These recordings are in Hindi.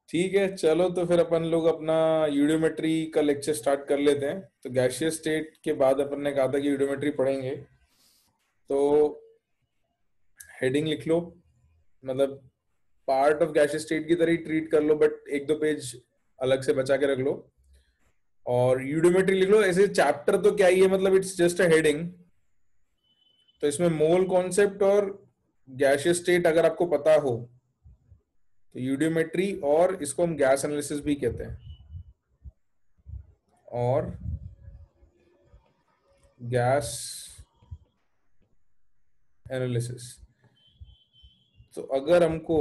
ठीक है, चलो तो फिर अपन लोग अपना यूडियोमेट्री का लेक्चर स्टार्ट कर लेते हैं। तो गैसियस स्टेट के बाद अपन ने कहा था कि यूडियोमेट्री पढ़ेंगे। तो हेडिंग लिख लो, मतलब पार्ट ऑफ गैसियस स्टेट की तरह ही ट्रीट कर लो, बट एक दो पेज अलग से बचा के रख लो। और यूडियोमेट्री लिख लो। ऐसे चैप्टर तो क्या ही है, मतलब इट्स जस्ट अ हेडिंग। तो इसमें मोल कॉन्सेप्ट और गैसियस स्टेट अगर आपको पता हो तो यूडियोमेट्री, और इसको हम गैस एनालिसिस भी कहते हैं, और गैस एनालिसिस। तो अगर हमको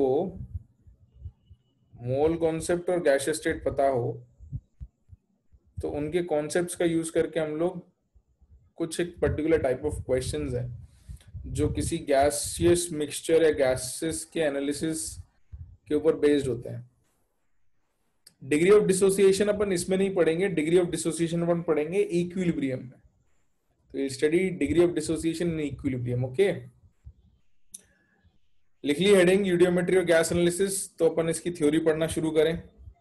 मोल कॉन्सेप्ट और गैसियस स्टेट पता हो तो उनके कॉन्सेप्ट्स का यूज करके हम लोग कुछ एक पर्टिकुलर टाइप ऑफ क्वेश्चंस हैं जो किसी गैसियस मिक्सचर या गैसेस के एनालिसिस के ऊपर बेस्ड होते हैं। डिग्री ऑफ डिसोसिएशन अपन इसमें नहीं पढ़ेंगे, डिग्री ऑफ डिसोसिएशन अपन पढ़ेंगे इक्विलिब्रियम में। तो ये study degree of dissociation in equilibrium. Okay, लिख ली हेडिंग यूडियोमेट्री और गैस एनालिसिस। तो अपन इसकी थ्योरी पढ़ना शुरू करें।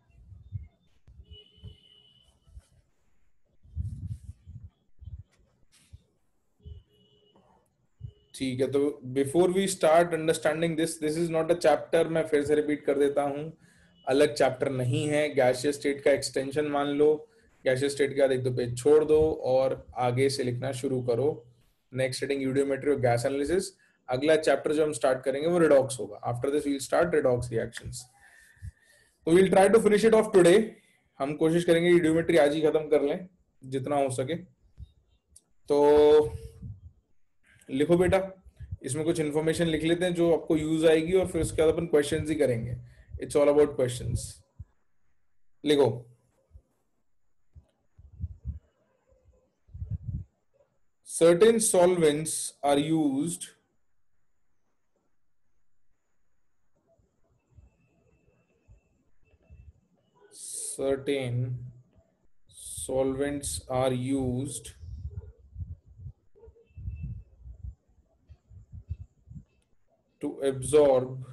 ठीक है, तो before we start understanding this this is not a chapter. मैं फिर से रिपीट कर देता हूं, अलग चैप्टर नहीं है। गैसियस स्टेट का एक्सटेंशन मान लो, गैसियस स्टेट के बाद एक दो पेज छोड़ दो और आगे से लिखना शुरू करो। नेक्स्ट हेडिंग यूडियोमेट्री और गैस एनालिसिस। अगला चैप्टर जो हम स्टार्ट करेंगे वो रिडॉक्स होगा। After this we'll start redox reactions. तो we'll try to finish it off today. हम कोशिश करेंगे यूडियोमेट्री आज ही खत्म कर लें जितना हो सके। तो लिखो बेटा, इसमें कुछ इन्फॉर्मेशन लिख लेते हैं जो आपको यूज आएगी, और फिर उसके बाद अपन क्वेश्चंस ही करेंगे। It's all about questions. लिखो, certain solvents are used certain solvents are used to absorb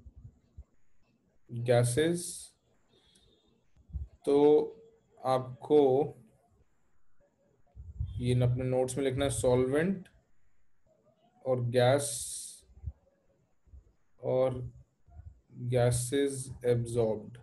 gases। तो आपको ये अपने नोट्स में लिखना है, सॉल्वेंट और गैस और गैसेस एब्जॉर्ब्ड।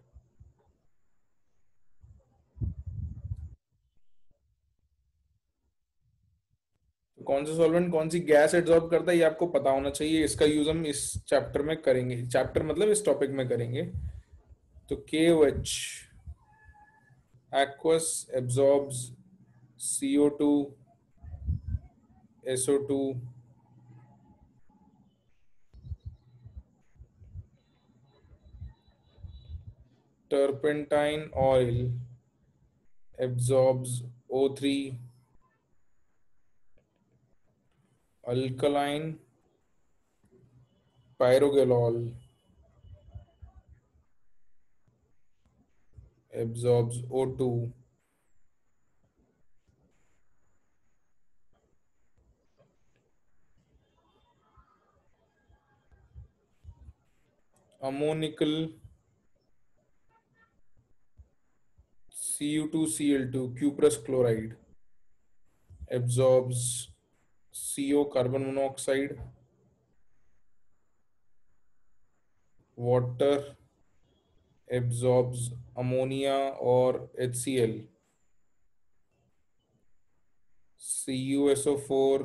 तो कौन सा सॉल्वेंट कौन सी गैस एब्जॉर्ब करता है ये आपको पता होना चाहिए। इसका यूज हम इस चैप्टर में करेंगे, चैप्टर मतलब इस टॉपिक में करेंगे। तो KOH, aqueous absorbs CO2, SO2, turpentine oil absorbs O3, alkaline pyrogalol absorbs O2, ammonical Cu2Cl2 cuprous chloride absorbs CO carbon monoxide, water absorbs ammonia और HCl, CuSO4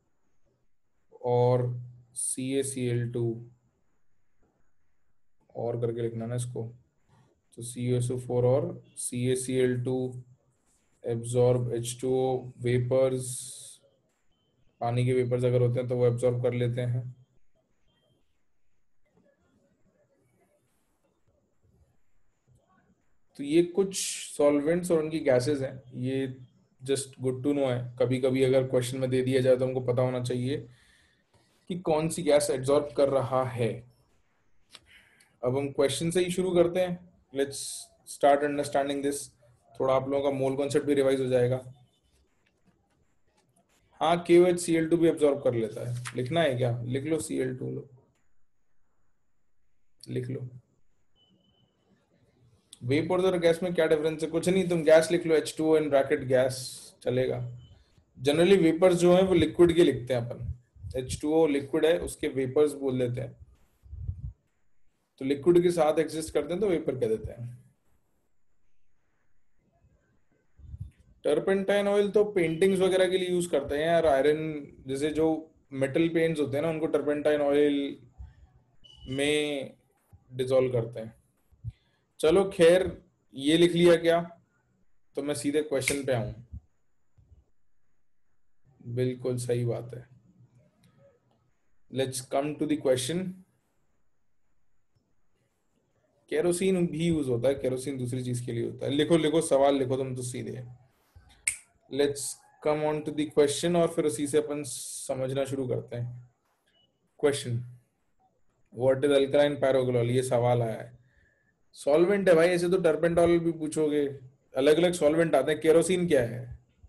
और CaCl2 और करके लिखना ना इसको। तो CuSO4 और CaCl2 एब्जॉर्ब H2O वेपर्स, पानी के वेपर्स अगर होते हैं तो वो एब्जॉर्ब कर लेते हैं। तो ये कुछ सॉल्वेंट्स और उनकी गैसेस हैं। ये जस्ट गुड टू नो है, कभी कभी अगर क्वेश्चन में दे दिया जाए तो हमको पता होना चाहिए कि कौन सी गैस एब्जॉर्ब कर रहा है। अब हम क्वेश्चन से ही शुरू करते हैं। Let's start understanding this. थोड़ा आप लोगों का मोल कॉन्सेप्ट भी रिवाइज हो जाएगा। हाँ, KOHCl2 भी एब्जॉर्ब कर लेता है। लिखना है क्या? लिख लो Cl2 लो, लिख लो। वेपर और गैस में क्या डिफरेंस है? कुछ नहीं, तुम गैस लिख लो H2O इन ब्रैकेट गैस, चलेगा। जनरली वेपर्स जो है वो लिक्विड के लिखते हैं अपन, H2O लिक्विड है, उसके वेपर्स बोल देते हैं, तो लिक्विड के साथ एग्जिस्ट करते हैं तो वेपर कह देते हैं। टर्पेंटाइन ऑयल तो पेंटिंग्स वगैरह के लिए यूज करते हैं यार, आयरन जैसे जो मेटल पेंट्स होते हैं ना उनको टर्पेंटाइन ऑयल में डिसॉल्व करते हैं। चलो खैर, ये लिख लिया क्या? तो मैं सीधे क्वेश्चन पे आऊं। बिल्कुल सही बात है। Let's come to the question. Kerosene भी यूज होता है, केरोसिन दूसरी चीज के लिए होता है। लिखो लिखो, सवाल लिखो तुम तो सीधे। Let's come on to the question और फिर उसी से अपन समझना शुरू करते हैं। Question, what is alkaline paraglol? ये सवाल आया है। सॉल्वेंट है भाई, ऐसे तो टर्पेंटॉल भी पूछोगे, अलग अलग सॉल्वेंट आते हैं। केरोसिन क्या है?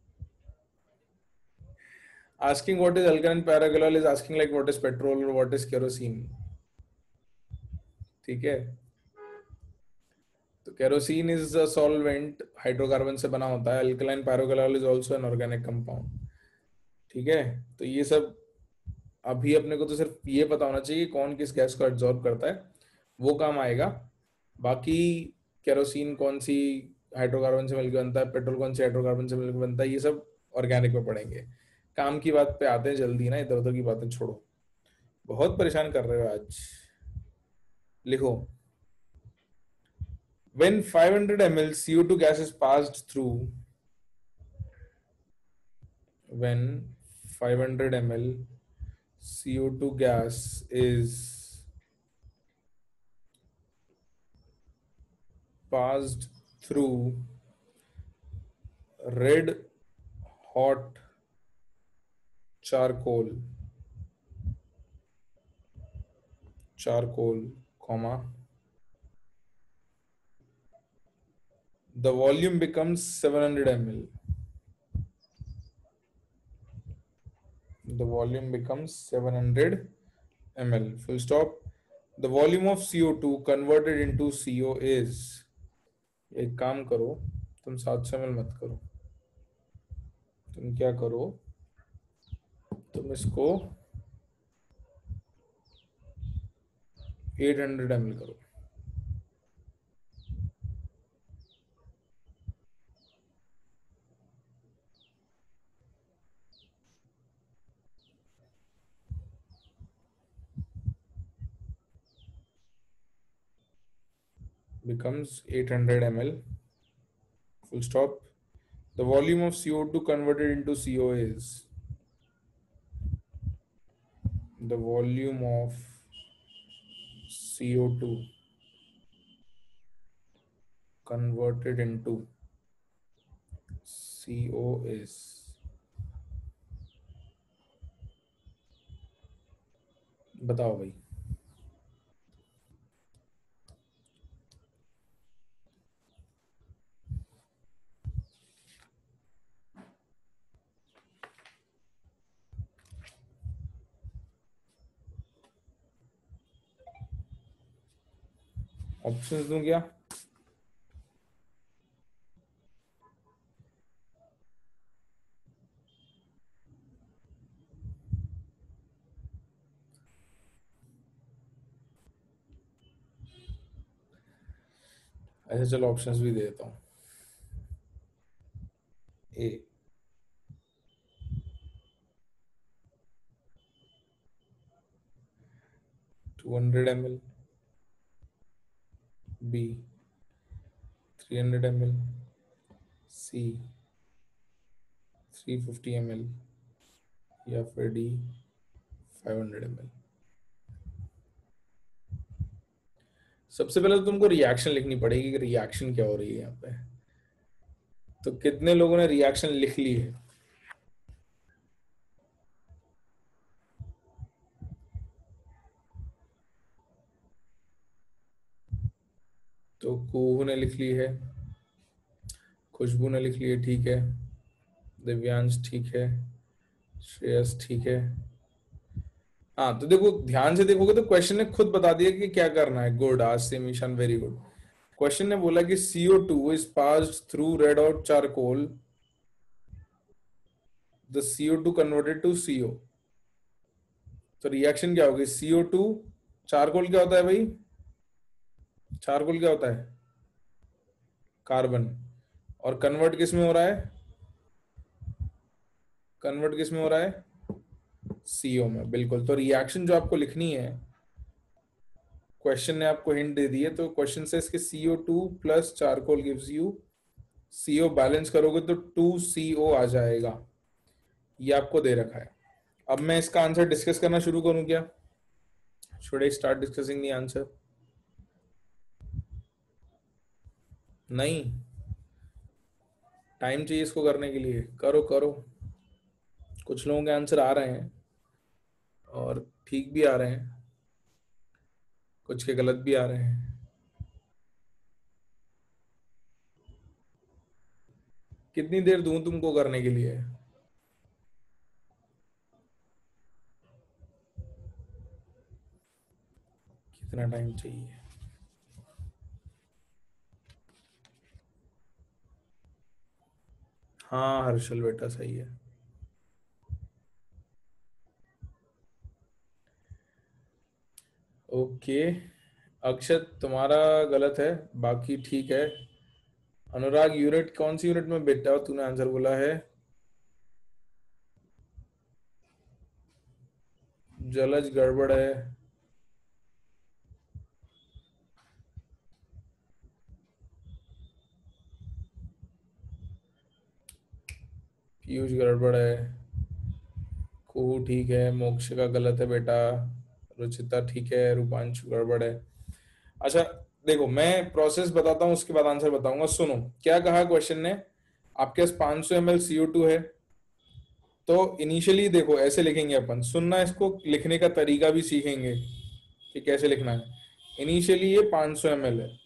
Asking what is alkaline paraglol is asking like what is petrol और व्हाट इज केरोसिन। ठीक है, तो kerosene is a solvent, hydrocarbon से बना होता है। Alkaline paraglol is also an organic compound. ठीक है, तो ये सब अभी अपने को तो सिर्फ ये पता होना चाहिए कौन किस गैस को एब्जॉर्ब करता है, वो काम आएगा। बाकी केरोसिन कौन सी हाइड्रोकार्बन से मिलकर बनता है, पेट्रोल कौन सी हाइड्रोकार्बन से मिलकर बनता है, ये सब ऑर्गेनिक में पढ़ेंगे। काम की बात पे आते हैं जल्दी ना, इधर उधर की बातें छोड़ो, बहुत परेशान कर रहे हो आज। लिखो, when 500 ml CO2 gas is passed through, when 500 ml CO2 gas is passed through red hot charcoal, comma, the volume becomes 700 ml. The volume becomes 700 ml. Full stop. The volume of CO2 converted into CO is, एक काम करो, तुम 700 ml मत करो, तुम क्या करो, तुम इसको 800 ml करो। Becomes 800 ml. Full stop. The volume of CO2 converted into CO is, the volume of CO2 converted into CO is, बताओ भाई। ऑप्शंस दूं क्या? ऐसे चलो ऑप्शंस भी दे देता हूँ। A 200 ml, B 300 ml, C 350 ml, या फिर डी 500 ml। सबसे पहले तो तुमको रिएक्शन लिखनी पड़ेगी कि रिएक्शन क्या हो रही है यहाँ पे। तो कितने लोगों ने रिएक्शन लिख ली है? तो कुहू ने लिख ली है, खुशबू ने लिख ली है, ठीक है, दिव्यांश ठीक है, श्रेयस ठीक है। हाँ तो देखो, ध्यान से देखोगे तो क्वेश्चन ने खुद बता दिया कि क्या करना है। गुड, आज से मिशन वेरी गुड। क्वेश्चन ने बोला कि CO2 is passed through red hot charcoal, the CO2 converted to CO। तो रिएक्शन क्या होगी? CO2, चारकोल क्या होता है भाई? चारकोल क्या होता है? कार्बन। और कन्वर्ट किस में हो रहा है? कन्वर्ट किस में हो रहा है? CO में, बिल्कुल। तो रिएक्शन जो आपको लिखनी है, क्वेश्चन ने आपको हिंट दे दी है। तो क्वेश्चन से इसके CO2 plus charcoal gives you CO, balance करोगे तो 2CO आ जाएगा। ये आपको दे रखा है। अब मैं इसका आंसर डिस्कस करना शुरू करूं क्या? Should I start discussing the answer? नहीं, टाइम चाहिए इसको करने के लिए। करो करो। कुछ लोगों के आंसर आ रहे हैं और ठीक भी आ रहे हैं, कुछ के गलत भी आ रहे हैं। कितनी देर दूं तुमको करने के लिए? कितना टाइम चाहिए? हाँ हर्षल बेटा, सही है। ओके, अक्षत तुम्हारा गलत है, बाकी ठीक है। अनुराग, यूनिट कौन सी यूनिट में बेटा तूने आंसर बोला है? जलज गड़बड़ है। पीयूष गड़बड़ है। कुहू ठीक है। मोक्ष का गलत है बेटा। रुचिता ठीक है। रूपांशु गड़बड़ है। अच्छा, देखो मैं प्रोसेस बताता हूँ, उसके बाद आंसर बताऊंगा। सुनो क्या कहा क्वेश्चन ने। आपके पास 500 ml CO2 है। तो इनिशियली देखो ऐसे लिखेंगे अपन, सुनना, इसको लिखने का तरीका भी सीखेंगे कि कैसे लिखना है। इनिशियली ये 500 ml है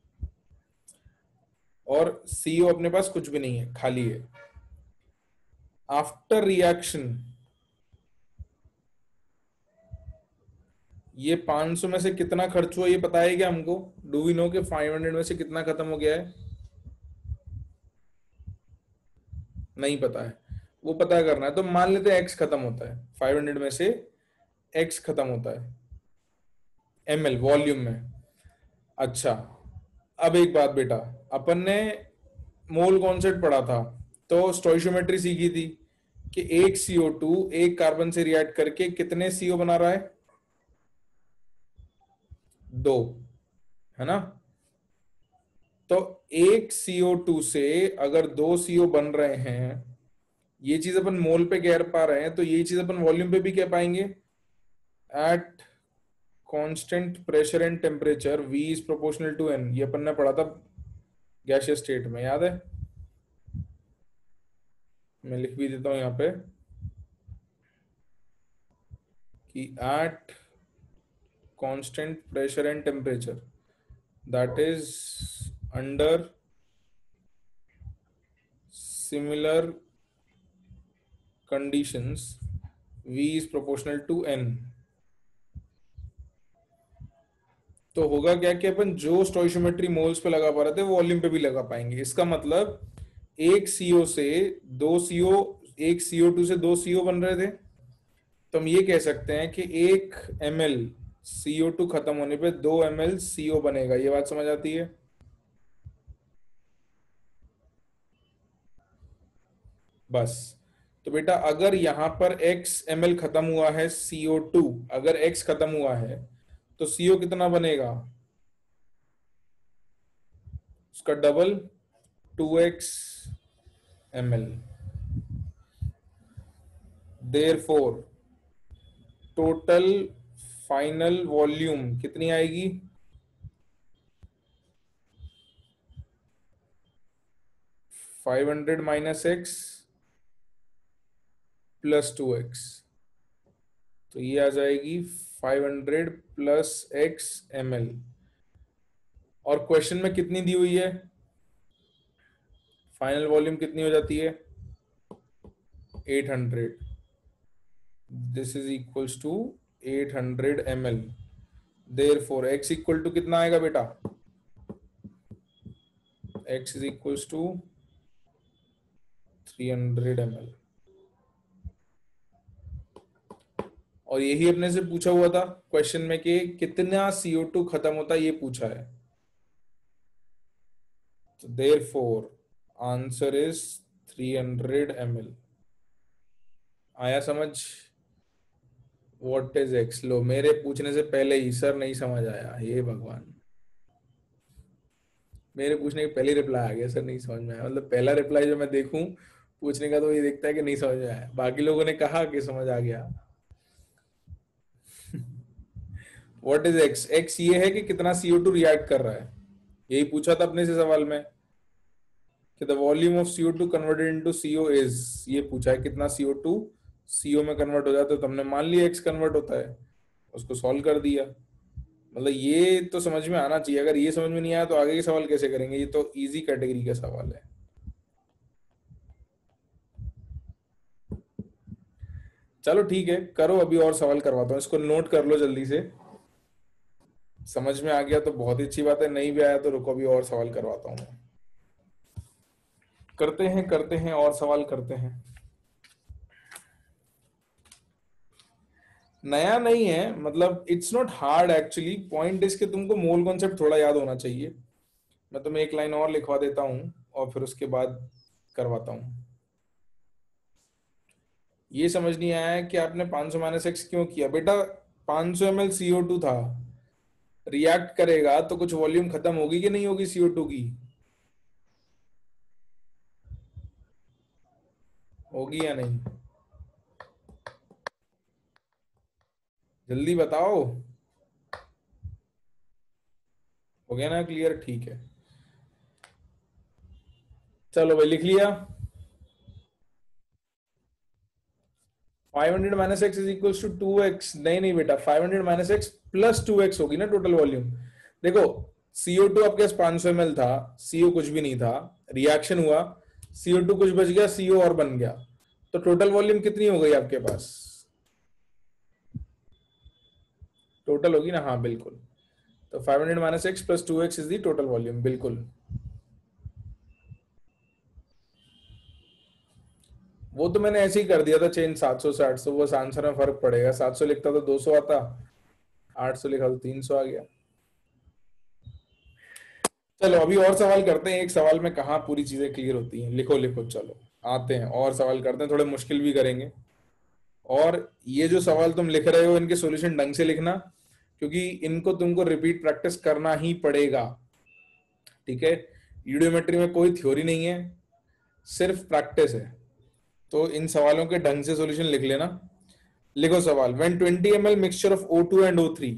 और CO अपने पास कुछ भी नहीं है, खाली है। आफ्टर रिएक्शन ये 500 में से कितना खर्च हुआ ये पता है क्या हमको? डू वी नो कि 500 में से कितना खत्म हो गया है? नहीं पता है। वो पता करना है। तो मान लेते हैं x खत्म होता है, 500 में से x खत्म होता है ml वॉल्यूम में। अच्छा, अब एक बात बेटा, अपन ने मोल कॉन्सेप्ट पढ़ा था, तो स्टोइशियोमेट्री सीखी थी कि एक CO2 एक कार्बन से रिएक्ट करके कितने CO बना रहा है? 2, है ना? तो एक CO2 से अगर 2 CO बन रहे हैं, ये चीज अपन मोल पे कह पा रहे हैं, तो ये चीज अपन वॉल्यूम पे भी कह पाएंगे। At constant pressure and temperature V is proportional to N। ये अपन ने पढ़ा था गैसियस स्टेट में, याद है? मैं लिख भी देता हूं यहाँ पे कि at constant pressure and temperature, that is under similar conditions V is proportional to N। तो होगा क्या कि अपन जो स्टोइशियोमेट्री मोल्स पे लगा पा रहे थे वो वॉल्यूम पे भी लगा पाएंगे। इसका मतलब एक CO से 2 CO, एक CO2 से 2 CO बन रहे थे, तो हम ये कह सकते हैं कि 1 ml CO2 खत्म होने पे 2 ml CO बनेगा। ये बात समझ आती है? बस। तो बेटा अगर यहां पर x ml खत्म हुआ है CO2, अगर x खत्म हुआ है तो CO कितना बनेगा? उसका double, 2x ml। Therefore total final volume कितनी आएगी? 500 माइनस x प्लस 2x। तो ये आ जाएगी 500 प्लस x ml। और क्वेश्चन में कितनी दी हुई है? फाइनल वॉल्यूम कितनी हो जाती है? 800। This is equals to 800 ml। Therefore x equal to कितना आएगा बेटा? x is equals to 300 ml। और यही अपने से पूछा हुआ था क्वेश्चन में कि कितना CO2 खत्म होता है, ये पूछा है। तो देयरफॉर आंसर इज 300 ml। आया समझ? What is x? लो, मेरे पूछने से पहले ही सर नहीं समझ आया, हे भगवान। मेरे पूछने के पहले रिप्लाई आ गया, सर नहीं समझ में आया। मतलब पहला रिप्लाई जो मैं देखूं पूछने का तो ये दिखता है कि नहीं समझ में आया, बाकी लोगों ने कहा कि समझ आ गया। What is x? एक्स ये है कि कितना CO2 रिएक्ट कर रहा है। यही पूछा था अपने से सवाल में कि the volume of CO2 converted into CO is, ये पूछा है कितना CO2 CO में कन्वर्ट हो जाता है। तो हमने मान लिया एक्स कन्वर्ट होता है, उसको सॉल्व कर दिया। मतलब ये तो समझ में आना चाहिए। अगर ये समझ में नहीं आया तो आगे के सवाल कैसे करेंगे? ये तो इजी कैटेगरी का सवाल है। चलो ठीक है, करो, अभी और सवाल करवाता हूँ। इसको नोट कर लो जल्दी से। समझ में आ गया तो बहुत ही अच्छी बात है, नहीं भी आया तो रुको, अभी और सवाल करवाता हूँ। करते हैं और सवाल करते हैं। नया नहीं है, मतलब it's not hard actually. Point इसके तुमको मोल कॉन्सेप्ट थोड़ा याद होना चाहिए। मैं तुम्हें एक लाइन और लिखवा देता हूँ और फिर उसके बाद करवाता हूँ। ये समझ नहीं आया है कि आपने 500 माइनस एक्स क्यों किया बेटा। 500 ml CO2 था, रिएक्ट करेगा तो कुछ वॉल्यूम खत्म होगी कि नहीं होगी CO2 की? होगी या नहीं? जल्दी बताओ। हो गया ना क्लियर? ठीक है, चलो भाई लिख लिया। 500 minus x is equal to 2x। नहीं नहीं बेटा, 500 माइनस एक्स प्लस 2x होगी ना टोटल वॉल्यूम। देखो, CO2 आपके पास 500 ml था, CO कुछ भी नहीं था, रिएक्शन हुआ, CO2 कुछ बच गया, CO और बन गया, तो टोटल वॉल्यूम कितनी हो गई आपके पास? टोटल होगी ना? हाँ बिल्कुल। तो 500 minus x plus 2x is the total volume, बिल्कुल। वो तो मैंने ऐसे ही कर दिया था चेंज 700 से 800, बस आंसर में फर्क पड़ेगा। 700 लिखता तो 200 आता, 800 लिखा तो 300 आ गया। चलो अभी और सवाल करते हैं। एक सवाल में कहाँ पूरी चीजें क्लियर होती हैं। लिखो लिखो, चलो आते हैं और सवाल करते हैं, थोड़े मुश्किल भी करेंगे। और ये जो सवाल तुम लिख रहे हो इनके सॉल्यूशन ढंग से लिखना, क्योंकि इनको तुमको रिपीट प्रैक्टिस करना ही पड़ेगा। ठीक है? यूडियोमेट्री में कोई थ्योरी नहीं है, सिर्फ प्रैक्टिस है। तो इन सवालों के ढंग से सॉल्यूशन लिख लेना। लिखो सवाल, when 20 ml mixture of O2 and O3,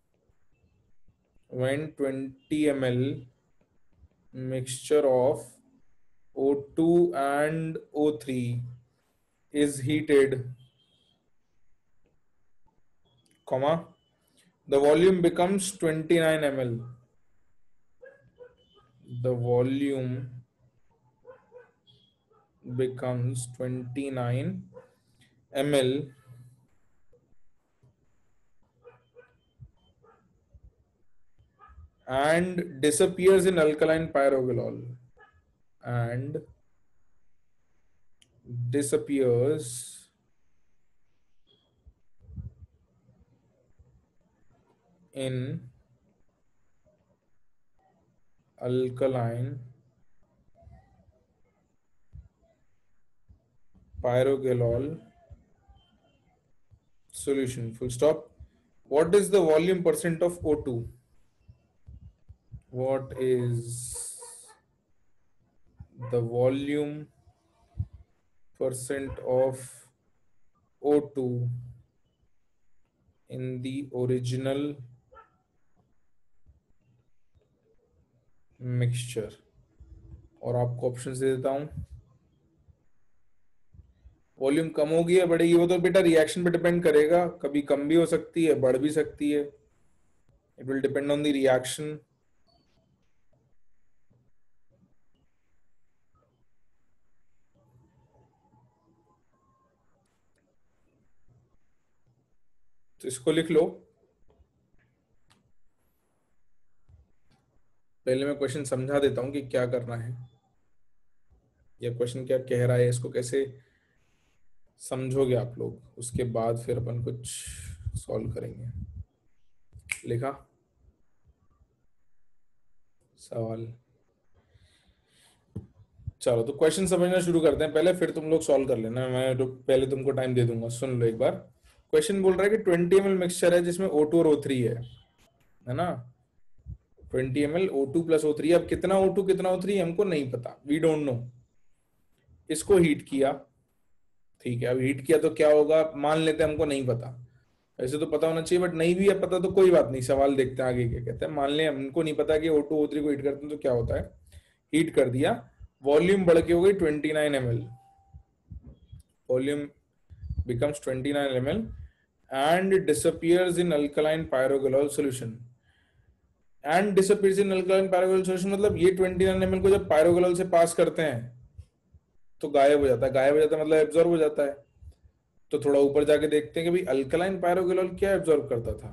when 20 ml mixture of O2 and O3 is heated, comma, the volume becomes 29 ml. The volume becomes 29 ml and disappears in alkaline pyroglycol. And disappears in alkaline pyroglycol solution. Full stop. What is the volume percent of O2? What is the volume percent of O2 in the original mixture? और आपको ऑप्शन दे देता हूं। वॉल्यूम कम होगी या बढ़ेगी, वो तो बेटा रिएक्शन पे डिपेंड करेगा, कभी कम भी हो सकती है, बढ़ भी सकती है। It will depend on the reaction. तो इसको लिख लो। पहले मैं क्वेश्चन समझा देता हूँ कि क्या करना है, या क्वेश्चन क्या कह रहा है, इसको कैसे समझोगे आप लोग, उसके बाद फिर अपन कुछ सॉल्व करेंगे। लिखा सवाल? चलो तो क्वेश्चन समझना शुरू करते हैं पहले, फिर तुम लोग सॉल्व कर लेना, मैं पहले तुमको टाइम दे दूंगा। सुन लो एक बार। क्वेश्चन बोल रहा है कि 20 ml मिक्सचर है जिसमें O2 और O3 है ना। 20 ml O2 प्लस O3। अब कितना O2 कितना O3 हमको नहीं पता, वी डोंट नो। इसको हीट किया, ठीक है। अब हीट किया तो क्या होगा, मान लेते हैं हमको नहीं पता। ऐसे तो पता होना चाहिए, बट नहीं भी है पता तो कोई बात नहीं, सवाल देखते हैं आगे क्या कहते हैं। मान लें हमको नहीं पता कि O2 O3 को हीट करते हैं तो क्या होता है। हीट कर दिया, वॉल्यूम बढ़ के हो गई 29 ml। Volume becomes 29 ml and disappears in alkaline pyroglycol solution। and disappears in alkaline pyroglycol solution मतलब ये 29 ml को जब पायरोगोलॉल से पास करते हैं तो गायब हो जाता है। गायब हो जाता है मतलब एब्जॉर्ब हो जाता है। तो थोड़ा ऊपर जाके देखते हैं कि भाई अल्कलाइन पायरोगोलॉल क्या एब्जॉर्ब करता था,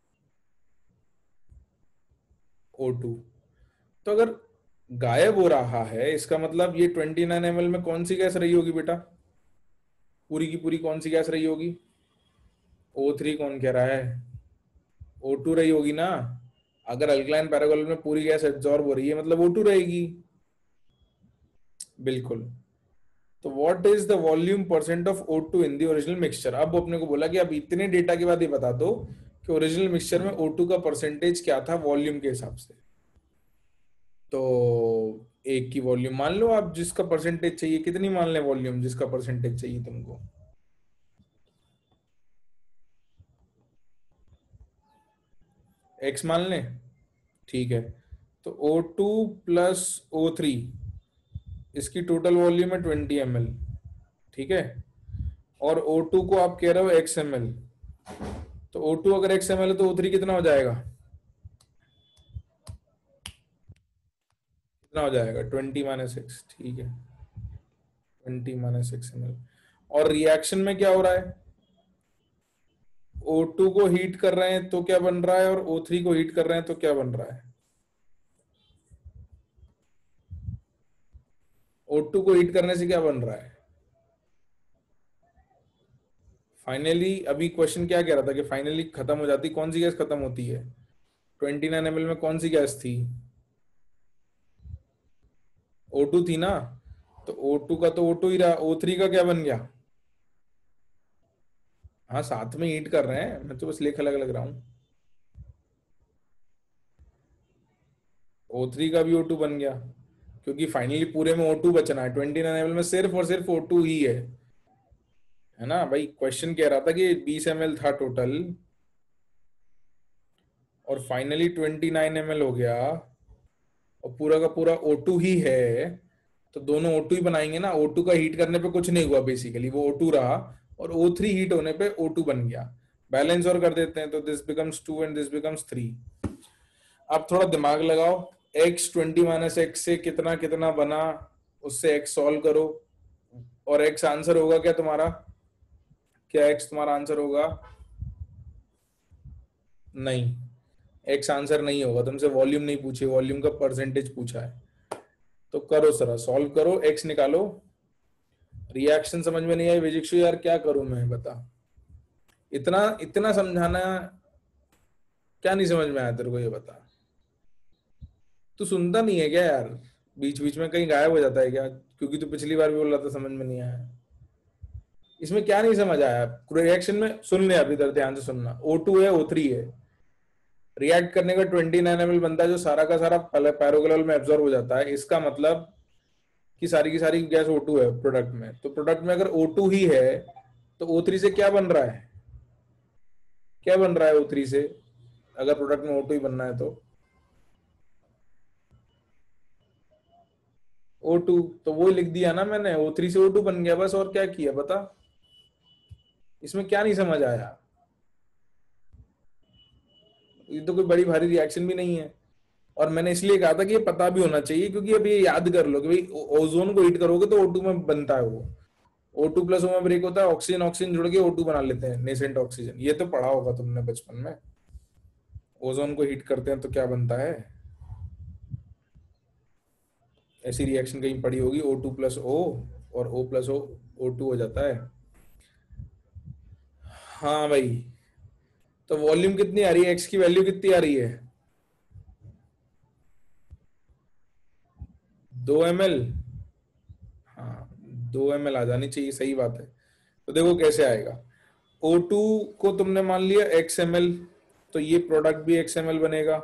O2। तो अगर गायब हो रहा है इसका मतलब ये 29 ml में कौन सी गैस रही होगी बेटा, पूरी की पूरी कौन सी गैस रही होगी? O3 कौन कह रहा है, O2 रही होगी ना। अगर अल्कलाइन पैरागोनल में पूरी गैस एब्जॉर्ब हो रही है मतलब O2 रहेगी। बिल्कुल। तो what is the volume percent of O2 in the original mixture. अब अपने को बोला कि अब इतने डेटा के बाद ये बता दो कि ओरिजिनल मिक्सचर में O2 का परसेंटेज क्या था वॉल्यूम के हिसाब से। तो एक की वॉल्यूम मान लो आप, जिसका परसेंटेज चाहिए, कितनी मान ले वॉल्यूम जिसका परसेंटेज चाहिए तुमको। एक्स मान लें, ठीक है। तो O2 प्लस O3, इसकी टोटल वॉल्यूम है 20 ml, ठीक है। और O2 को आप कह रहे हो XML। तो O2 अगर XML है तो O3 कितना हो जाएगा, कितना हो जाएगा 20 - 6, ठीक है। 20 - 6 ml। और रिएक्शन में क्या हो रहा है, O2 को हीट कर रहे हैं तो क्या बन रहा है, और O3 को हीट कर रहे हैं तो क्या बन रहा है। O2 को हीट करने से क्या बन रहा है फाइनली। अभी क्वेश्चन क्या कह रहा था कि फाइनली खत्म हो जाती, कौन सी गैस खत्म होती है, 29 ml में कौन सी गैस थी, O2 थी ना। तो O2 का तो O2 ही रहा, O3 का क्या बन गया। हाँ साथ में हीट कर रहे हैं, मैं तो बस लेख अलग लग रहा हूँ। O3 का भी O2 बन गया, क्योंकि फाइनली पूरे में O2 बचना है। 29 ml में सिर्फ और सिर्फ O2 ही है ना भाई। क्वेश्चन कह रहा था कि 20 ml था टोटल, और फाइनली 29 ml हो गया, और पूरा का पूरा O2 ही है। तो दोनों O2 ही बनाएंगे ना। O2 का हीट करने पे कुछ नहीं हुआ, बेसिकली वो O2 रहा, और O3 हीट होने पे O2 बन गया। बैलेंस और कर देते हैं तो this becomes 2 and this becomes 3। अब थोड़ा दिमाग लगाओ, x 20 - x से कितना कितना बना, उससे x सॉल्व करो, और x आंसर होगा क्या तुम्हारा, क्या x तुम्हारा आंसर होगा। नहीं, x आंसर नहीं होगा, तुमसे वॉल्यूम नहीं पूछी, वॉल्यूम का परसेंटेज पूछा है। तो करो सर, सॉल्व करो, x निकालो। रिएक्शन समझ में नहीं आई विजिक्षु यार, क्या करूं मैं बता। इतना इतना समझाना, क्या नहीं समझ में आया तेरे को ये बता। तू सुनता नहीं है क्या यार, बीच बीच में कहीं गायब हो जाता है क्या, क्योंकि तू पिछली बार भी बोल रहा था समझ में नहीं आया। इसमें क्या नहीं समझ आया, रिएक्शन में सुन ले अभी इधर ध्यान से सुनना। O2 है O3 है, रिएक्ट करने का 29 ml बनता है, जो सारा का सारा पैरोग्लाल में एब्जॉर्ब हो जाता है। इसका मतलब कि सारी की सारी गैस O2 है प्रोडक्ट में। तो प्रोडक्ट में अगर O2 ही है तो O3 से क्या बन रहा है, क्या बन रहा है O3 से, अगर प्रोडक्ट में O2 ही बनना है तो O2। तो वो लिख दिया ना मैंने, O3 से O2 बन गया बस, और क्या किया बता। इसमें क्या नहीं समझ आया, ये तो कोई बड़ी भारी रिएक्शन भी नहीं है। और मैंने इसलिए कहा था कि ये पता भी होना चाहिए, क्योंकि अब ये याद कर लो कि भाई ओजोन को हीट करोगे तो O2 में बनता है वो, O2 प्लस O में ब्रेक होता है, ऑक्सीजन ऑक्सीजन जुड़ के O2 बना लेते हैं, नेसेंट ऑक्सीजन। ये तो पढ़ा होगा तुमने बचपन में। ओजोन को हीट करते हैं तो क्या बनता है, ऐसी रिएक्शन कहीं पड़ी होगी, O2 प्लस O और O प्लस O O2 हो जाता है। हाँ भाई, तो वॉल्यूम कितनी आ रही है, एक्स की वैल्यू कितनी आ रही है? 2 ml। हाँ, 2 ml आ जानी चाहिए, सही बात है। तो देखो कैसे आएगा। O2 को तुमने मान लिया XmL, तो ये प्रोडक्ट भी XmL बनेगा।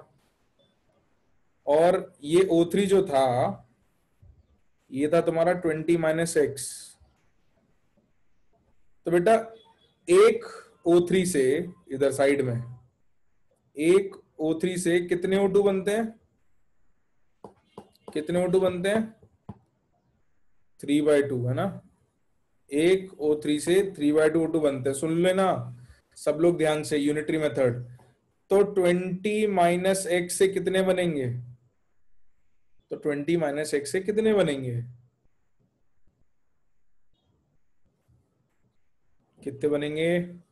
और ये O3 जो था, ये था तुम्हारा 20 - x। तो बेटा एक O3 से, इधर साइड में एक O3 से कितने O2 बनते हैं? कितने O2 बनते हैं? 3/2 है ना। एक O3 से 3/2 O2 बनते हैं, सुन लेना सब लोग ध्यान से, यूनिटरी मेथड। तो 20 - x से कितने बनेंगे? तो 20 - x से कितने बनेंगे? कितने बनेंगे?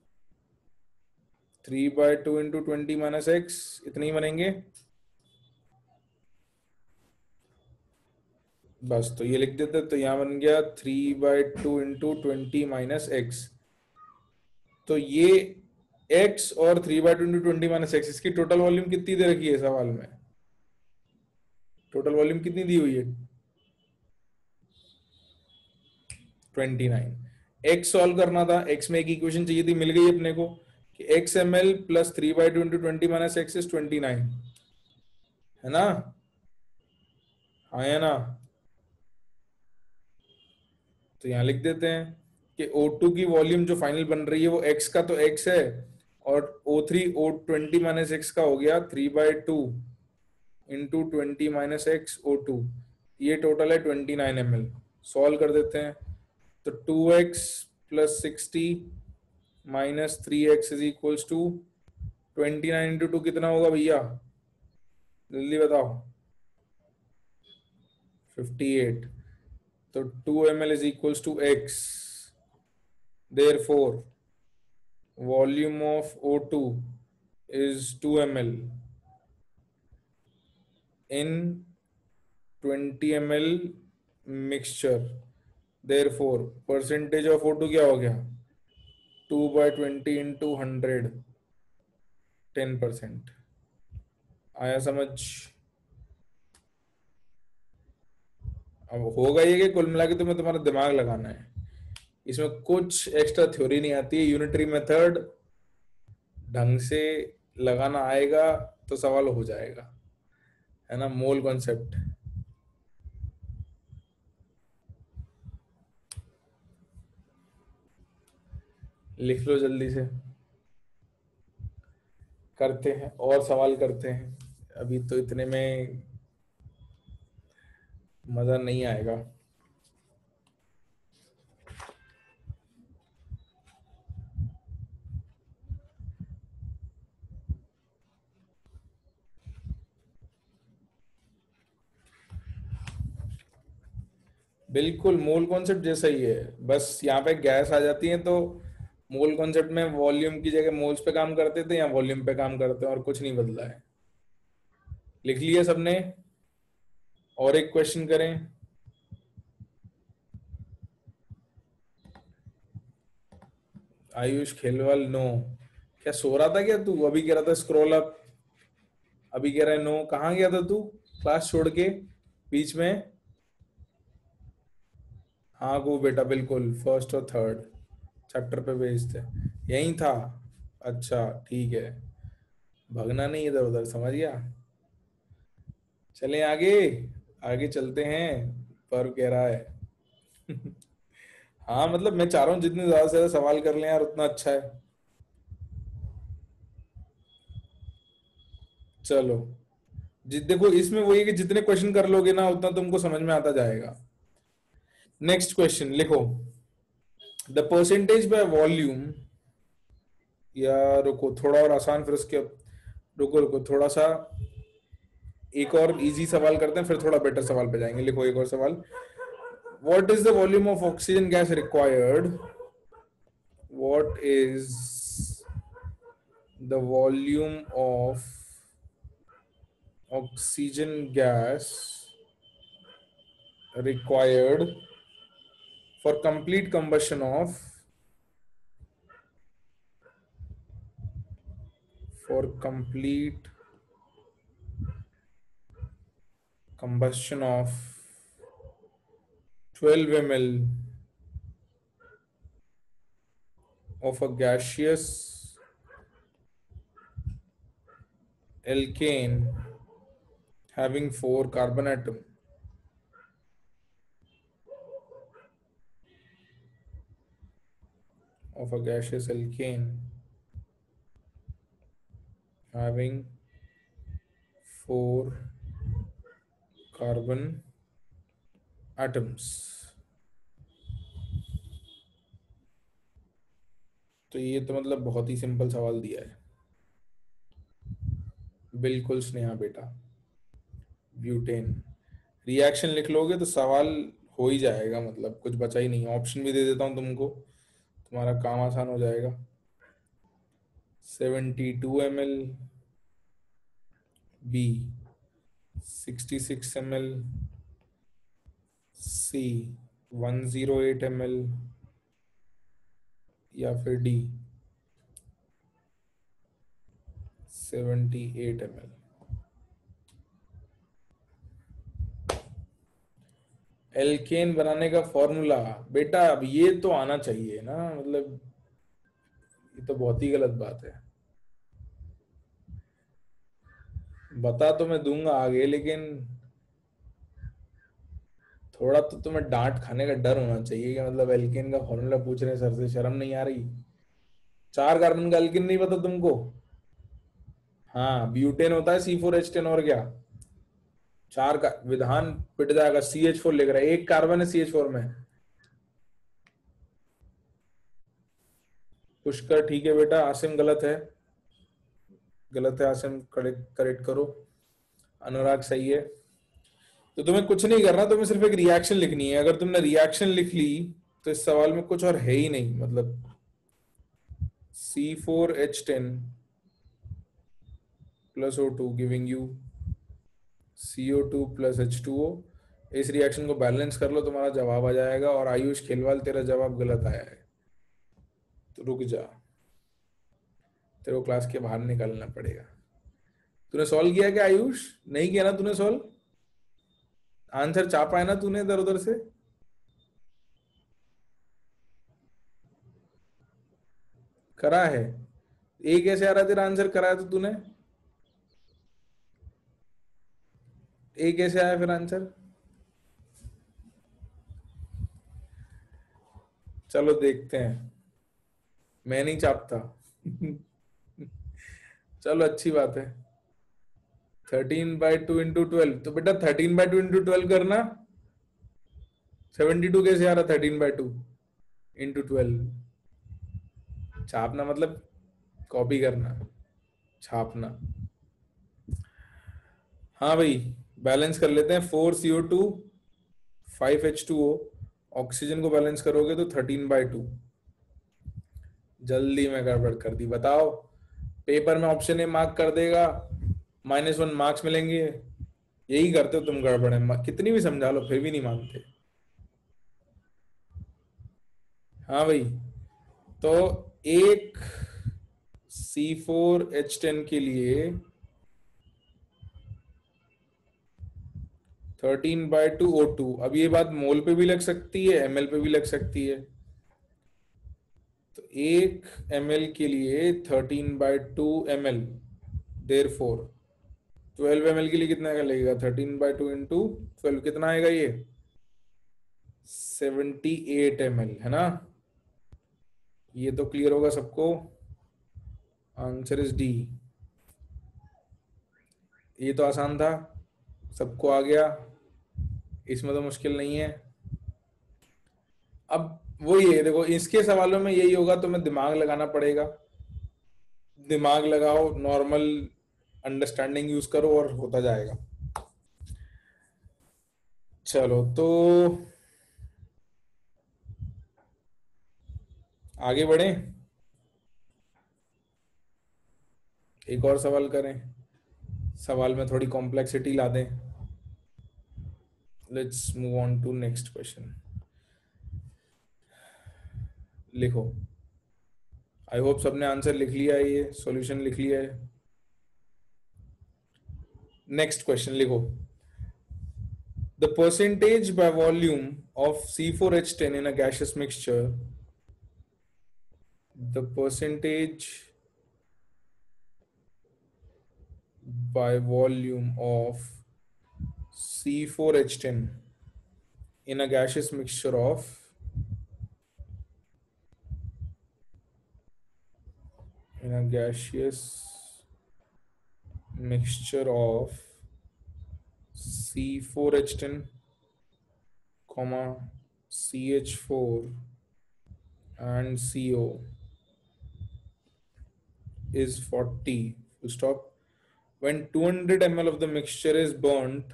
3/2 इंटू 20 - x, इतने ही बनेंगे बस। तो ये लिख देते, तो यहां बन गया 3/2 इंटू 20 - x। तो ये x और 3/2 इंटू 20 - x, इसकी टोटल वॉल्यूम कितनी दे रखी है सवाल में? टोटल वॉल्यूम कितनी दी हुई है? 29। x सॉल्व करना था, x में एक इक्वेशन चाहिए थी, मिल गई अपने को कि XmL plus 3/2 into 20 - x is 29, है ना। हाँ है ना। तो यहाँ लिख देते हैं कि O2 की वॉल्यूम जो फाइनल बन रही है वो x का तो x है, और O3 O 20 - x का हो गया 3/2 इंटू 20 - x O2। ये टोटल है 29 ml। सॉल्व कर देते हैं। तो 2x plus 60 minus 3x is equals to 29 into 2 कितना होगा भैया, जल्दी बताओ। 58। तो 2 ml is equals to x। Therefore, volume of O2 is 2 ml in 20 ml mixture. Therefore, percentage of O2 क्या हो गया? 2/20 इंटू 100, 10%। आया समझ? अब होगा ये कि कुल मिला के तुम्हें तुम्हारा दिमाग लगाना है, इसमें कुछ एक्स्ट्रा थ्योरी नहीं आती है। यूनिटरी मेथड ढंग से लगाना आएगा तो सवाल हो जाएगा, है ना। मोल कॉन्सेप्ट लिख लो जल्दी से। करते हैं और सवाल करते हैं, अभी तो इतने में मजा नहीं आएगा। बिल्कुल मोल कॉन्सेप्ट जैसा ही है, बस यहाँ पे गैस आ जाती है तो मोल कॉन्सेप्ट में वॉल्यूम की जगह मोल्स पे काम करते थे, या वॉल्यूम पे काम करते हैं, और कुछ नहीं बदला है। लिख लिया सबने? और एक क्वेश्चन करें। आयुष खेलवाल नो। क्या सो रहा था क्या तू? अभी कह रहा था स्क्रॉल अप, अभी कह रहा है नो। कहाँ गया था तू क्लास छोड़ के बीच में? हाँ गो बेटा, बिल्कुल फर्स्ट और थर्ड चैप्टर पे भेजते, यही था। अच्छा ठीक है, भगना नहीं इधर उधर, समझ गया। चलें आगे, आगे चलते हैं। पर कह रहा है हाँ मतलब मैं चाह रहा हूँ जितने ज्यादा से ज्यादा सवाल कर लें यार, उतना अच्छा है। चलो देखो इसमें वही है कि जितने क्वेश्चन कर लोगे ना, उतना तुमको समझ में आता जाएगा। नेक्स्ट क्वेश्चन लिखो। द परसेंटेज बाय वॉल्यूम, या रुको थोड़ा और आसान, फिर उसके, रुको रुको थोड़ा सा, एक और इजी सवाल करते हैं, फिर थोड़ा बेटर सवाल पे जाएंगे। लिखो एक और सवाल। What is the volume of oxygen gas required? व्हाट इज द वॉल्यूम ऑफ oxygen gas required for complete combustion of for complete combustion of 12 ml of a gaseous alkane having 4 carbon atom of a gaseous alkane having 4 carbon atoms। तो ये तो मतलब बहुत ही सिंपल सवाल दिया है। बिल्कुल स्नेहा बेटा, ब्यूटेन। रिएक्शन लिख लोगे तो सवाल हो ही जाएगा, मतलब कुछ बचा ही नहीं। ऑप्शन भी दे देता हूं तुमको, तुम्हारा काम आसान हो जाएगा। 72 ml, B 66 ml, C 108 ml, या फिर डी 78 ml। एल्केन बनाने का फॉर्मूला बेटा, अब ये तो आना चाहिए ना, मतलब ये तो बहुत ही गलत बात है। बता तो मैं दूंगा आगे, लेकिन थोड़ा तो तुम्हें डांट खाने का डर होना चाहिए कि मतलब एल्केन का फॉर्मूला पूछ रहे हैं सर से, शर्म नहीं आ रही? 4 कार्बन का एल्केन नहीं पता तुमको? हाँ, ब्यूटेन होता है C4H10, और क्या? 4 का विधान पिट जाएगा। CH4 लिख रहा है, 1 कार्बन है CH4 में। पुष्कर ठीक है बेटा, आसिम गलत है, गलत है आसिम, करेक्ट करेक्ट करो। अनुराग सही है। तो तुम्हें कुछ नहीं करना, तुम्हें सिर्फ एक रिएक्शन लिखनी है। अगर तुमने रिएक्शन लिख ली तो इस सवाल में कुछ और है ही नहीं, मतलब C4H10 plus O2 giving you CO2 plus H2O। इस रिएक्शन को बैलेंस कर लो, तुम्हारा जवाब आ जाएगा। और आयुष खेलवाल, तेरा जवाब गलत आया है, तो रुक जा, तेरे को क्लास के बाहर निकलना पड़ेगा। तूने सॉल्व किया क्या आयुष? नहीं किया ना तूने सॉल्व? आंसर चापा है ना तूने इधर उधर से? करा है? ए कैसे आ रहा है तेरा आंसर कराया तो तूने? ए कैसे आया फिर आंसर? चलो देखते हैं, मैं नहीं चापता। चलो अच्छी बात है। 13/2 इंटू 12, तो बेटा 13/2 इंटू 12 करना। 72 कैसे आ रहा 13/2 इंटू 12? छापना मतलब कॉपी करना, छापना। हाँ भाई, बैलेंस कर लेते हैं। 4CO2 5H2O, ऑक्सीजन को बैलेंस करोगे तो 13/2। जल्दी में गड़बड़ कर दी, बताओ। पेपर में ऑप्शन ए मार्क कर देगा, -1 मार्क्स मिलेंगे। यही करते हो तुम, गड़बड़ है, कितनी भी समझा लो फिर भी नहीं मानते। हाँ भाई, तो एक C4H10 के लिए 13/2 O2। अब ये बात मोल पे भी लग सकती है, ml पे भी लग सकती है। तो 1 ml के लिए 13/2 ml, देयरफॉर 12 ml के लिए कितना का लगेगा? 13/2 इंटू 12 कितना आएगा ये? 78 ml, है ना? ये तो क्लियर होगा सबको। Answer is D. ये तो आसान था, सबको आ गया, इसमें तो मुश्किल नहीं है। अब वो ये देखो, इसके सवालों में यही होगा, तुम्हें दिमाग लगाना पड़ेगा। दिमाग लगाओ, नॉर्मल अंडरस्टैंडिंग यूज करो और होता जाएगा। चलो तो आगे बढ़े, एक और सवाल करें। सवाल में थोड़ी कॉम्प्लेक्सिटी ला दें। Let's move on to next question. लिखो. आई होप सबने आंसर लिख लिया है, ये सॉल्यूशन लिख लिया है. नेक्स्ट क्वेश्चन लिखो. The percentage by volume of C4H10 in a gaseous mixture, the percentage by volume of C4H10 in a gaseous mixture of C4H10, CH4 and CO is 40. Full stop. When 200 ml of the mixture is burnt,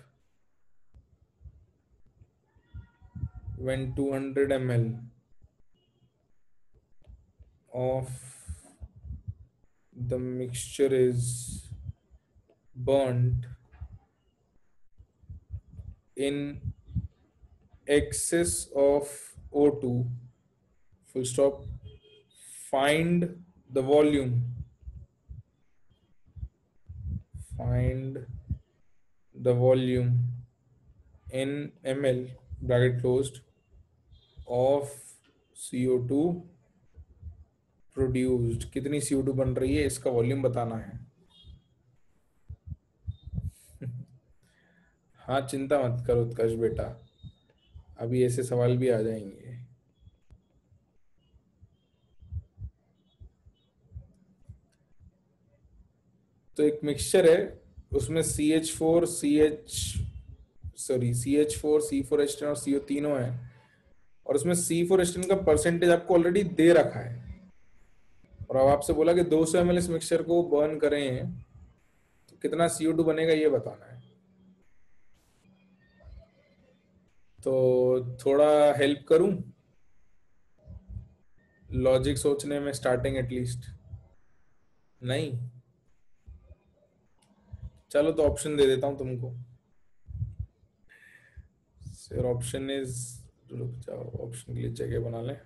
when 200 ml of the mixture is burnt in excess of O2, full stop, find the volume. Find the volume in ml, bracket closed, of CO2 produced. कितनी CO2 बन रही है, इसका वॉल्यूम बताना है. हाँ, चिंता मत करो उत्कर्ष बेटा, अभी ऐसे सवाल भी आ जाएंगे. तो एक मिक्सचर है, उसमें CH4 C4H10 और CO तीनों है, और उसमें C4H10 का परसेंटेज आपको ऑलरेडी दे रखा है, और अब आपसे बोला कि 200 ml इस मिक्सचर को बर्न करें तो कितना CO2 बनेगा ये बताना है. तो थोड़ा हेल्प करूं लॉजिक सोचने में, स्टार्टिंग एटलीस्ट. नहीं, चलो तो ऑप्शन दे देता हूं तुमको. सर ऑप्शन इज, रुक जाओ, ऑप्शन के लिए जगह बना लें.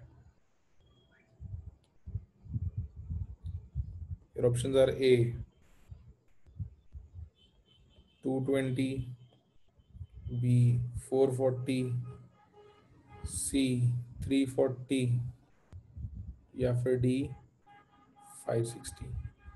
Your options are A 220, B 440, C 340 या फिर D 560.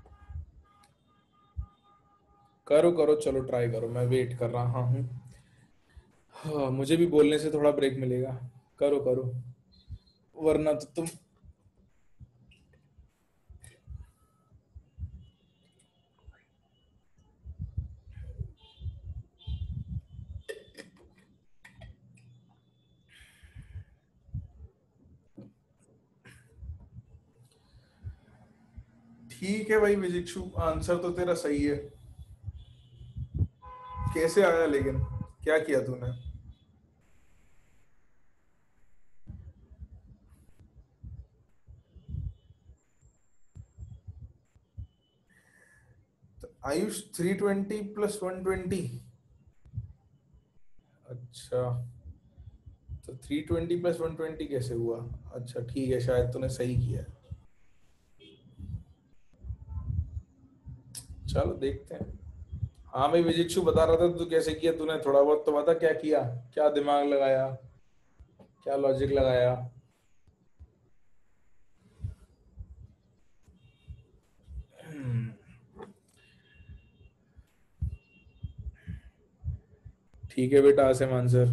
करो करो, चलो ट्राई करो, मैं वेट कर रहा हूँ. हाँ, मुझे भी बोलने से थोड़ा ब्रेक मिलेगा. करो करो, वरना तो तुम. ठीक है भाई विजिक्षु, आंसर तो तेरा सही है. कैसे आया लेकिन, क्या किया तूने? आयुष 320 प्लस 120. अच्छा, तो 320 प्लस 120 कैसे हुआ? अच्छा ठीक है, शायद तूने सही किया. चलो देखते हैं. हाँ भाई विजिक्षु बता रहा था तू कैसे किया, तूने थोड़ा बहुत तो बता क्या किया, क्या दिमाग लगाया, क्या लॉजिक लगाया. ठीक है बेटा, आसिम आंसर.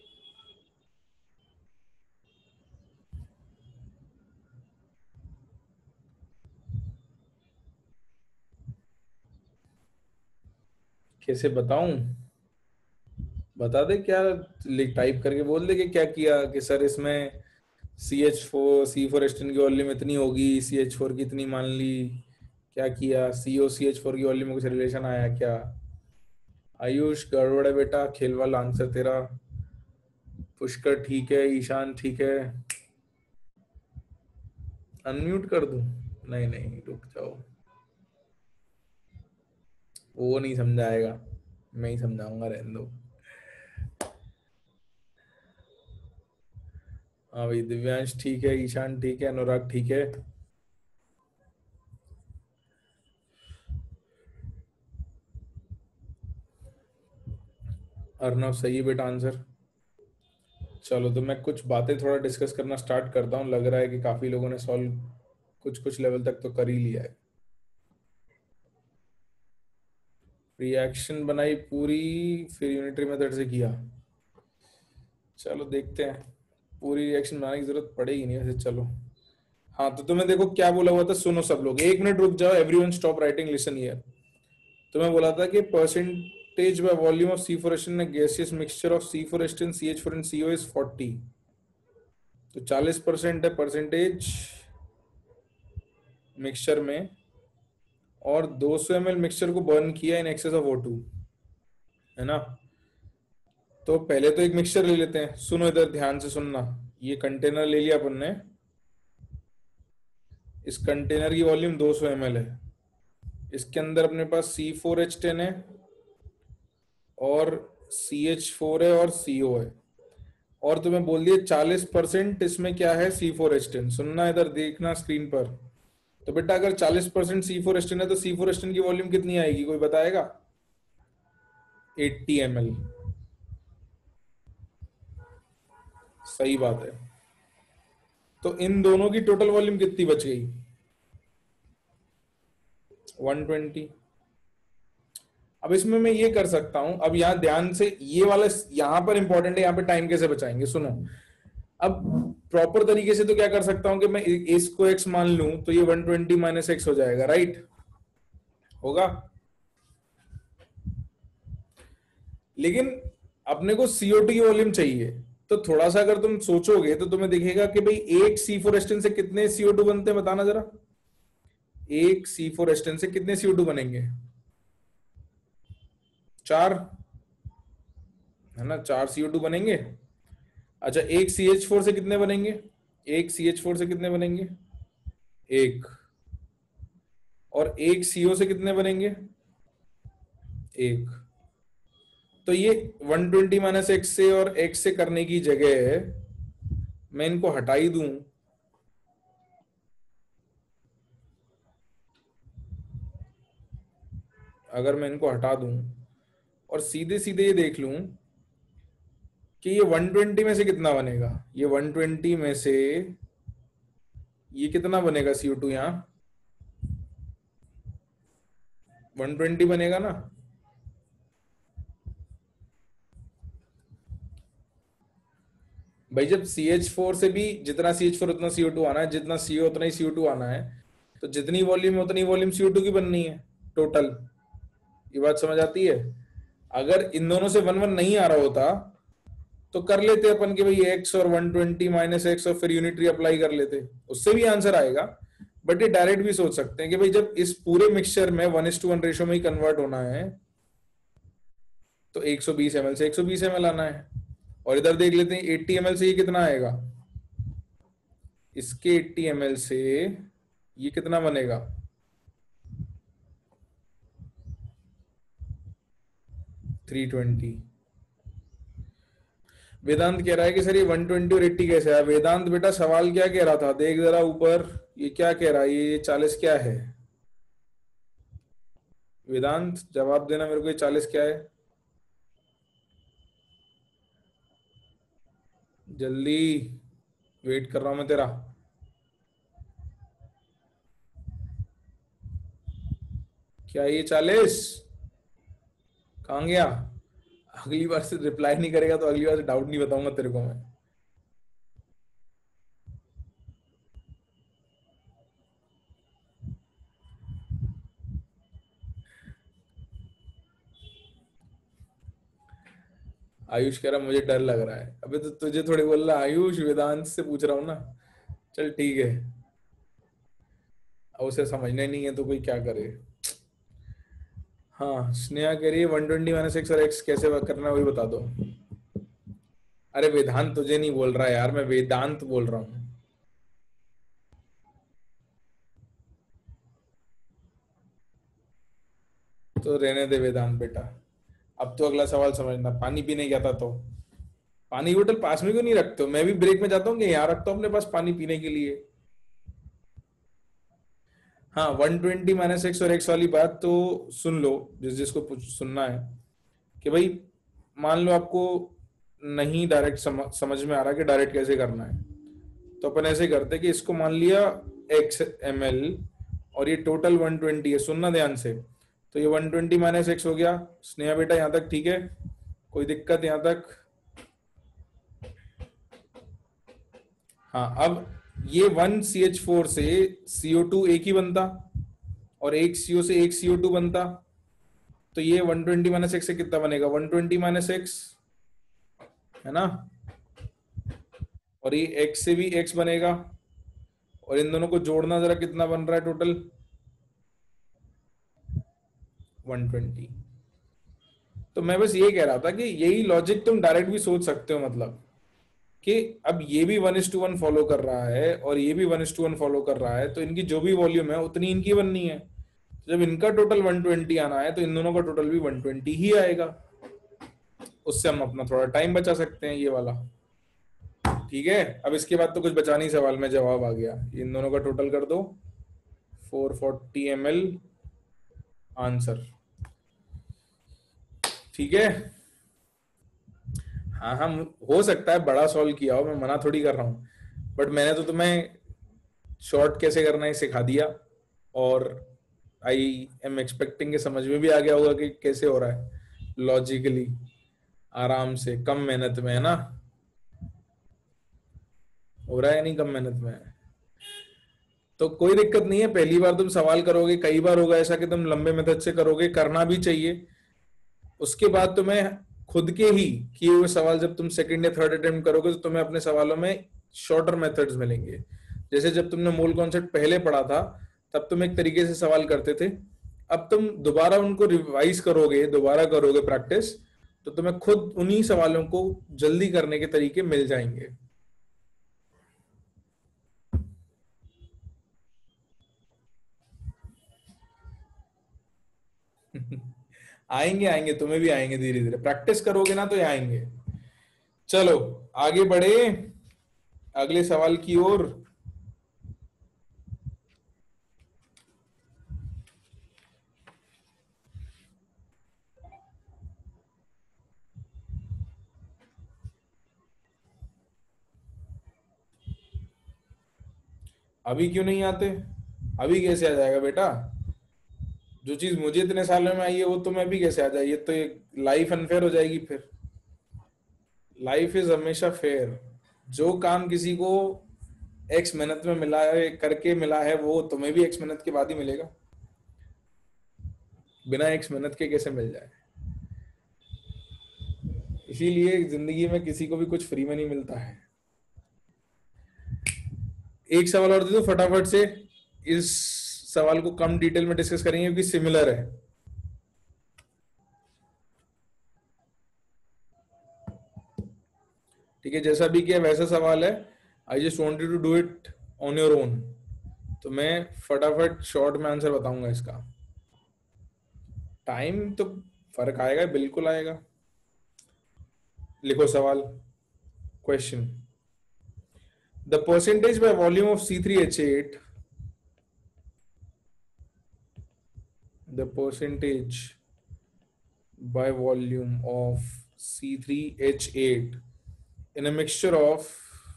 कैसे बताऊं? बता दे क्या, लिख टाइप करके बोल दे कि क्या किया, कि सर इसमें C4 की वॉल्यूम इतनी होगी, CH4 की इतनी मान ली. क्या किया, CH4 की वॉल्यूम में कुछ रिलेशन आया क्या? आयुष गड़बड़ है बेटा, खेल वाला आंसर तेरा. पुष्कर ठीक है, ईशान ठीक है. अनम्यूट कर दूं? नहीं नहीं, रुक जाओ, वो नहीं समझाएगा, मैं ही समझाऊंगा, रहने दो. हाँ भाई, दिव्यांश ठीक है, ईशान ठीक है, अनुराग ठीक है। अर्णव सही है बेटा आंसर। चलो तो मैं कुछ बातें थोड़ा डिस्कस करना स्टार्ट करता हूँ, लग रहा है कि काफी लोगों ने सॉल्व कुछ कुछ लेवल तक तो कर ही लिया है। रिएक्शन बनाई पूरी, फिर यूनिटरी मेथड से किया। चलो देखते हैं, पूरी रिएक्शन बनाने की जरूरत पड़ेगी नहीं वैसे, चलो। हाँ तो तुम्हें देखो क्या बोला हुआ था, सुनो सब लोग, 1 मिनट रुक जाओ, everyone stop writing, listen here. तुम्हें बोला था कि percentage by volume of C4H10 in gaseous mixture of C4H10 CH4 and CO is 40। तो 40% है परसेंटेज मिक्सचर में, और 200 ml मिक्सचर को बर्न किया इन एक्सेस ऑफ O2, है ना। तो पहले तो एक मिक्सचर ले लेते हैं, सुनो इधर ध्यान से सुनना। ये कंटेनर ले लिया अपन ने, इस कंटेनर की वॉल्यूम 200 ml है। इसके अंदर अपने पास C4H10 है और CH4 है और CO है, और तुम्हें बोल दिया 40% इसमें क्या है, C4H10। सुनना इधर, देखना स्क्रीन पर। तो बेटा अगर 40% C4H10 है तो C4H10 की वॉल्यूम कितनी आएगी, कोई बताएगा? 80 ml। सही बात है। तो इन दोनों की टोटल वॉल्यूम कितनी बच गई? 120। अब इसमें मैं ये कर सकता हूं, अब यहाँ ध्यान से, ये वाला यहाँ पर इंपॉर्टेंट है, यहाँ पे टाइम कैसे बचाएंगे, सुनो। अब प्रॉपर तरीके से तो क्या कर सकता हूं कि मैं इसको x मान लूं, तो ये 120 माइनस एक्स हो जाएगा, राइट? होगा। लेकिन अपने को CO2 की वॉल्यूम चाहिए, तो थोड़ा सा अगर तुम सोचोगे तो तुम्हें दिखेगा कि भाई एक C4H10 से कितने CO2 बनते हैं, बताना जरा। एक C4H10 से कितने CO2 बनेंगे? 4, है ना, 4 CO2 बनेंगे। अच्छा, एक CH4 से कितने बनेंगे? एक CH4 से कितने बनेंगे? एक। और एक CO से कितने बनेंगे? एक। तो ये 120 माइनस एक्स से और एक्स से करने की जगह मैं इनको हटा ही दूं, अगर मैं इनको हटा दूं और सीधे सीधे ये देख लूं कि ये 120 में से कितना बनेगा, ये 120 में से ये कितना बनेगा CO2 यहाँ? 120 बनेगा ना। भाई जब CH4 से भी जितना CH4 उतना CO2 आना है, जितना CO उतना ही CO2 आना है, तो जितनी वॉल्यूम है उतनी वॉल्यूम CO2 की बननी है टोटल। ये बात समझ आती है? अगर इन दोनों से वन वन नहीं आ रहा होता तो कर लेते अपन कि भाई x और 120 माइनस एक्स और फिर यूनिटरी अप्लाई कर लेते, उससे भी आंसर आएगा। बट ये डायरेक्ट भी सोच सकते हैं कि भाई जब इस पूरे मिक्सचर में 1:1 रेशो में ही कन्वर्ट होना है, तो 120 ml से 120 ml आना है। और इधर देख लेते हैं 80 ml से ये कितना आएगा, इसके 80 ml से ये कितना बनेगा? 320। वेदांत कह रहा है कि सर ये 120 और 80 कैसे है? वेदांत बेटा सवाल क्या कह रहा था, देख जरा ऊपर, ये क्या कह रहा है, ये 40 क्या है? वेदांत जवाब देना मेरे को, ये 40 क्या है? जल्दी, वेट कर रहा हूं मैं तेरा। क्या ये 40 कहाँ गया? अगली बार से रिप्लाई नहीं करेगा तो अगली बार से डाउट नहीं बताऊंगा तेरे को मैं। आयुष कह रहा मुझे डर लग रहा है, अबे तो तुझे थोड़ी बोल रहा आयुष, वेदांत से पूछ रहा हूँ ना। चल ठीक है, अब उसे समझना नहीं है तो कोई क्या करे। हाँ, स्नेहा कह रही है 120 माइनस एक्स और एक्स कैसे करना है वही बता दो। अरे वेदांत तुझे नहीं बोल रहा यार, मैं वेदांत बोल रहा हूँ। तो रहने दे वेदांत बेटा। अब तो अगला सवाल समझना, पानी पीने गया था तो पानी की बोतल पास में क्यों नहीं रखते हो? मैं भी ब्रेक में जाता हूँ कि यहाँ रखता हूँ अपने पास पानी पीने के लिए। हाँ, 120 माइनस एक्स और एक्स वाली बात तो सुन लो, जिसको सुनना है, कि भाई मान लो आपको नहीं डायरेक्ट समझ में आ रहा कि डायरेक्ट कैसे करना है, तो अपन ऐसे करते कि इसको मान लिया एक्स एम एल और ये टोटल 120 है, सुनना ध्यान से। तो ये 120 माइनस एक्स हो गया। स्नेहा बेटा यहाँ तक ठीक है? कोई दिक्कत यहाँ तक? हाँ, अब ये 1 CH4 से CO2 एक ही बनता और एक CO से एक CO2 बनता, तो ये 120 माइनस एक्स से कितना बनेगा? 120 माइनस एक्स, है ना? और ये एक्स से भी एक्स बनेगा, और इन दोनों को जोड़ना जरा, कितना बन रहा है टोटल? 120। तो मैं बस ये कह रहा था कि यही लॉजिक तुम डायरेक्ट भी सोच सकते हो, मतलब कि अब ये भी 1:1 फॉलो कर रहा है और ये भी 1:1 फॉलो कर रहा है, तो इनकी जो भी वॉल्यूम है उतनी इनकी बननी है। तो जब इनका टोटल 120 आना है तो इन दोनों का टोटल भी 120 ही आएगा। उससे हम अपना थोड़ा टाइम बचा सकते हैं, ये वाला। ठीक है, अब इसके बाद तो कुछ बचा नहीं, सवाल में जवाब आ गया। इन दोनों का टोटल कर दो, 440 ml आंसर। ठीक है। हाँ, हम हो सकता है बड़ा सॉल्व किया हो, मैं मना थोड़ी कर रहा हूँ, बट मैंने तो तुम्हें शॉर्ट कैसे करना है सिखा दिया, और आई एम एक्सपेक्टिंग के समझ में भी आ गया होगा कि कैसे हो रहा है लॉजिकली, आराम से, कम मेहनत में, है ना? हो रहा है नहीं कम मेहनत में? तो कोई दिक्कत नहीं है, पहली बार तुम सवाल करोगे, कई बार होगा ऐसा कि तुम लंबे मेथड से करोगे, करना भी चाहिए। उसके बाद तुम्हें खुद के ही किए हुए सवाल जब तुम सेकंड या थर्ड अटेम्प्ट करोगे तो तुम्हें अपने सवालों में शॉर्टर मेथड्स मिलेंगे। जैसे जब तुमने मूल कॉन्सेप्ट पहले पढ़ा था तब तुम एक तरीके से सवाल करते थे, अब तुम दोबारा उनको रिवाइज करोगे, दोबारा करोगे प्रैक्टिस, तो तुम्हें खुद उन्हीं सवालों को जल्दी करने के तरीके मिल जाएंगे। आएंगे आएंगे, तुम्हें भी आएंगे, धीरे धीरे प्रैक्टिस करोगे ना तो ये आएंगे। चलो आगे बढ़े अगले सवाल की ओर। अभी क्यों नहीं आते? अभी कैसे आ जाएगा बेटा? जो चीज मुझे इतने सालों में आई है वो तुम्हें भी कैसे आ जाएगी? ये तो एक लाइफ अनफेयर हो जाएगी फिर। लाइफ इज हमेशा फेयर। जो काम किसी को एक्स मेहनत में मिला है, करके मिला है, वो तुम्हें भी एक्स मेहनत के बाद ही मिलेगा। बिना एक्स मेहनत के कैसे मिल जाए? इसीलिए जिंदगी में किसी को भी कुछ फ्री में नहीं मिलता है। एक सवाल और दे दो फटाफट से। इस सवाल को कम डिटेल में डिस्कस करेंगे क्योंकि सिमिलर है। ठीक है, जैसा भी किया वैसा सवाल है। I just wanted to do it on your own. तो मैं फटाफट शॉर्ट में आंसर बताऊंगा इसका। टाइम तो फर्क आएगा, बिल्कुल आएगा। लिखो सवाल, question. The percentage by volume of C3H8, the percentage by volume of C3H8 in a mixture of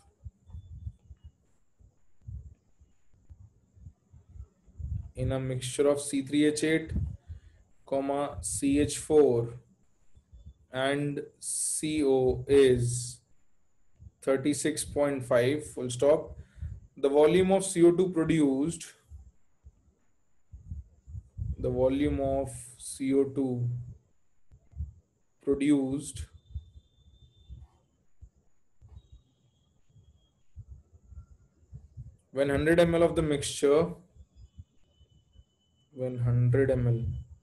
C3H8 comma CH4 and CO is 36.5 full stop. The volume of CO2 produced, the volume of CO2 produced when 100 ml of the mixture, when 100 ml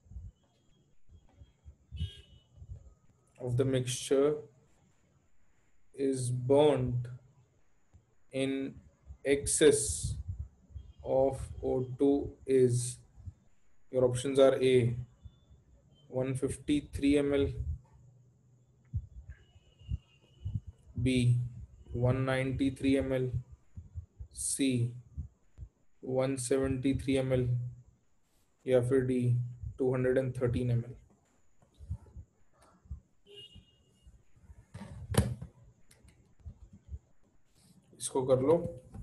of the mixture is burnt in excess of O2 is, your options are A 153 ml, B 193 ml, C 173 ml, या फिर डी 213 ml। इसको कर लो।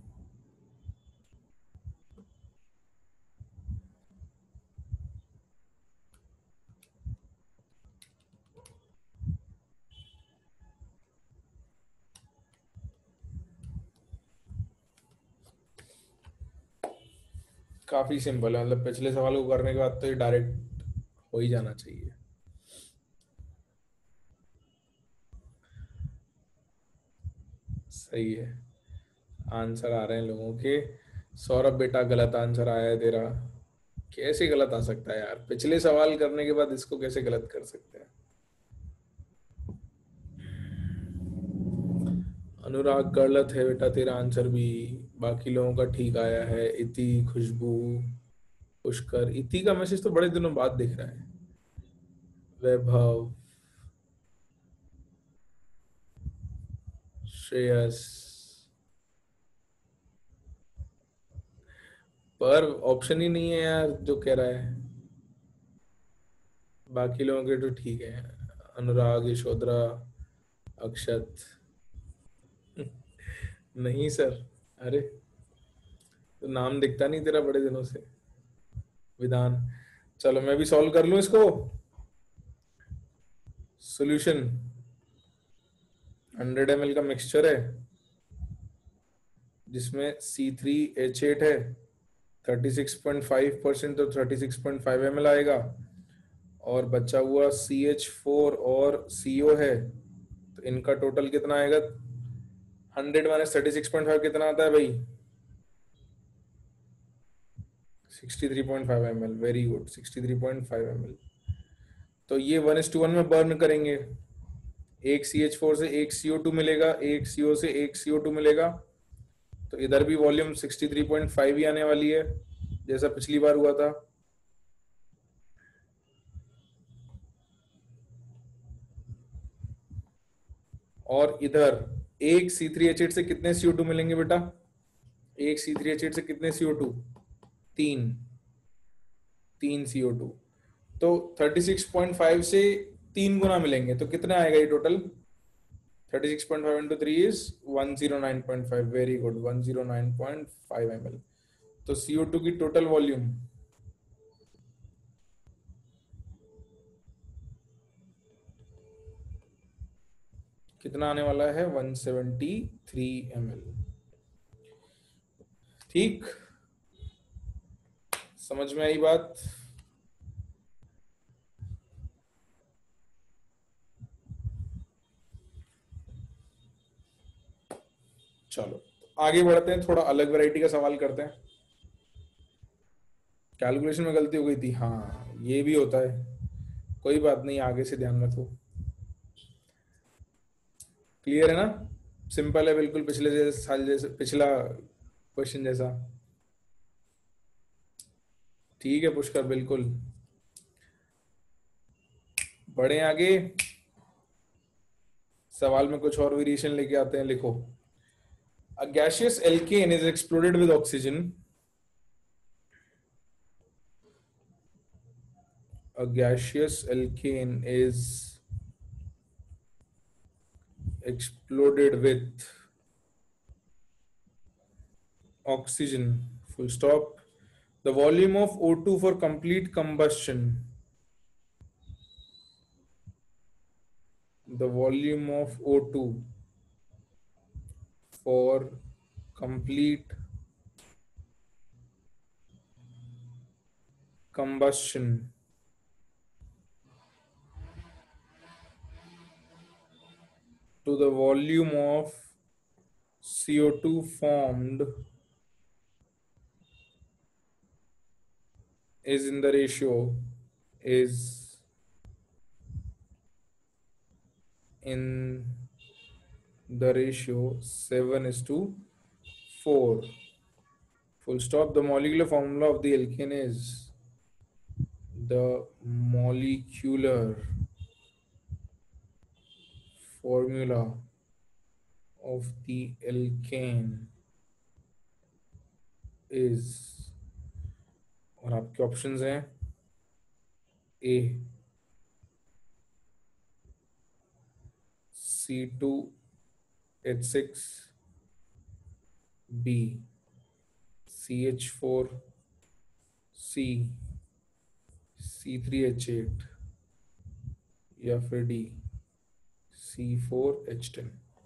काफी सिंपल है, मतलब पिछले सवाल को करने के बाद तो ये डायरेक्ट हो ही जाना चाहिए। सही है, आंसर आ रहे हैं लोगों के। सौरभ बेटा गलत आंसर आया है तेरा। कैसे गलत आ सकता है यार, पिछले सवाल करने के बाद इसको कैसे गलत कर सकते हैं। अनुराग गलत है बेटा तेरा आंसर भी। बाकी लोगों का ठीक आया है। इति, खुशबू, पुष्कर। इति का मैसेज तो बड़े दिनों बाद दिख रहा है। वैभव, श्रेयस। पर ऑप्शन ही नहीं है यार जो कह रहा है। बाकी लोगों के तो ठीक है। अनुराग, यशोधरा, अक्षत। नहीं सर। अरे, तो नाम दिखता नहीं तेरा बड़े दिनों से। विधान। चलो मैं भी सॉल्व कर लूं इसको। सॉल्यूशन 100 ml का मिक्सचर है जिसमें C3H8 है। 36.5% तो 36.5 ml आएगा। और बचा हुआ CH4 और CO है, तो इनका टोटल कितना आएगा? 100 माइनस 36.5 कितना आता है भाई? 63.5 ml। Very good, 63.5 ml। तो ये 1:1 में बर्न करेंगे। एक CH4 से एक CO2 मिलेगा, एक CO से एक CO2 मिलेगा। तो इधर भी वॉल्यूम 63.5 ही आने वाली है, जैसा पिछली बार हुआ था। और इधर एक C3H8 से कितने CO2 मिलेंगे बेटा? एक C3H8 से कितने CO2? तीन। तीन CO2। तो 36.5 से 3 गुना मिलेंगे, तो कितना आएगा ये total? 36.5 into 3 is 109.5। Very good, 109.5 ml। तो CO2 की टोटल वॉल्यूम कितना आने वाला है? 173 ml। ठीक, समझ में आई बात? चलो आगे बढ़ते हैं, थोड़ा अलग वैरायटी का सवाल करते हैं। कैलकुलेशन में गलती हो गई थी, हाँ ये भी होता है। कोई बात नहीं, आगे से ध्यान रखो। क्लियर है ना? सिंपल है बिल्कुल, पिछले जैसे साल जैसे, पिछला क्वेश्चन जैसा। ठीक है पुष्कर, बिल्कुल। बढ़े आगे। सवाल में कुछ और वेरिएशन लेके आते हैं, लिखो। A gaseous alkane is exploded with oxygen. A gaseous alkane is exploded with oxygen. Full stop. The volume of O2 for complete combustion. The volume of O2 for complete combustion to the volume of CO2 formed is in the ratio, is in the ratio 7:4. Full stop. The molecular formula of the alkane is, the molecular formula of the alkane is, और आपके ऑप्शंस हैं ए C2H6, बी CH4, सी C3H8 या फिर डी C4H10।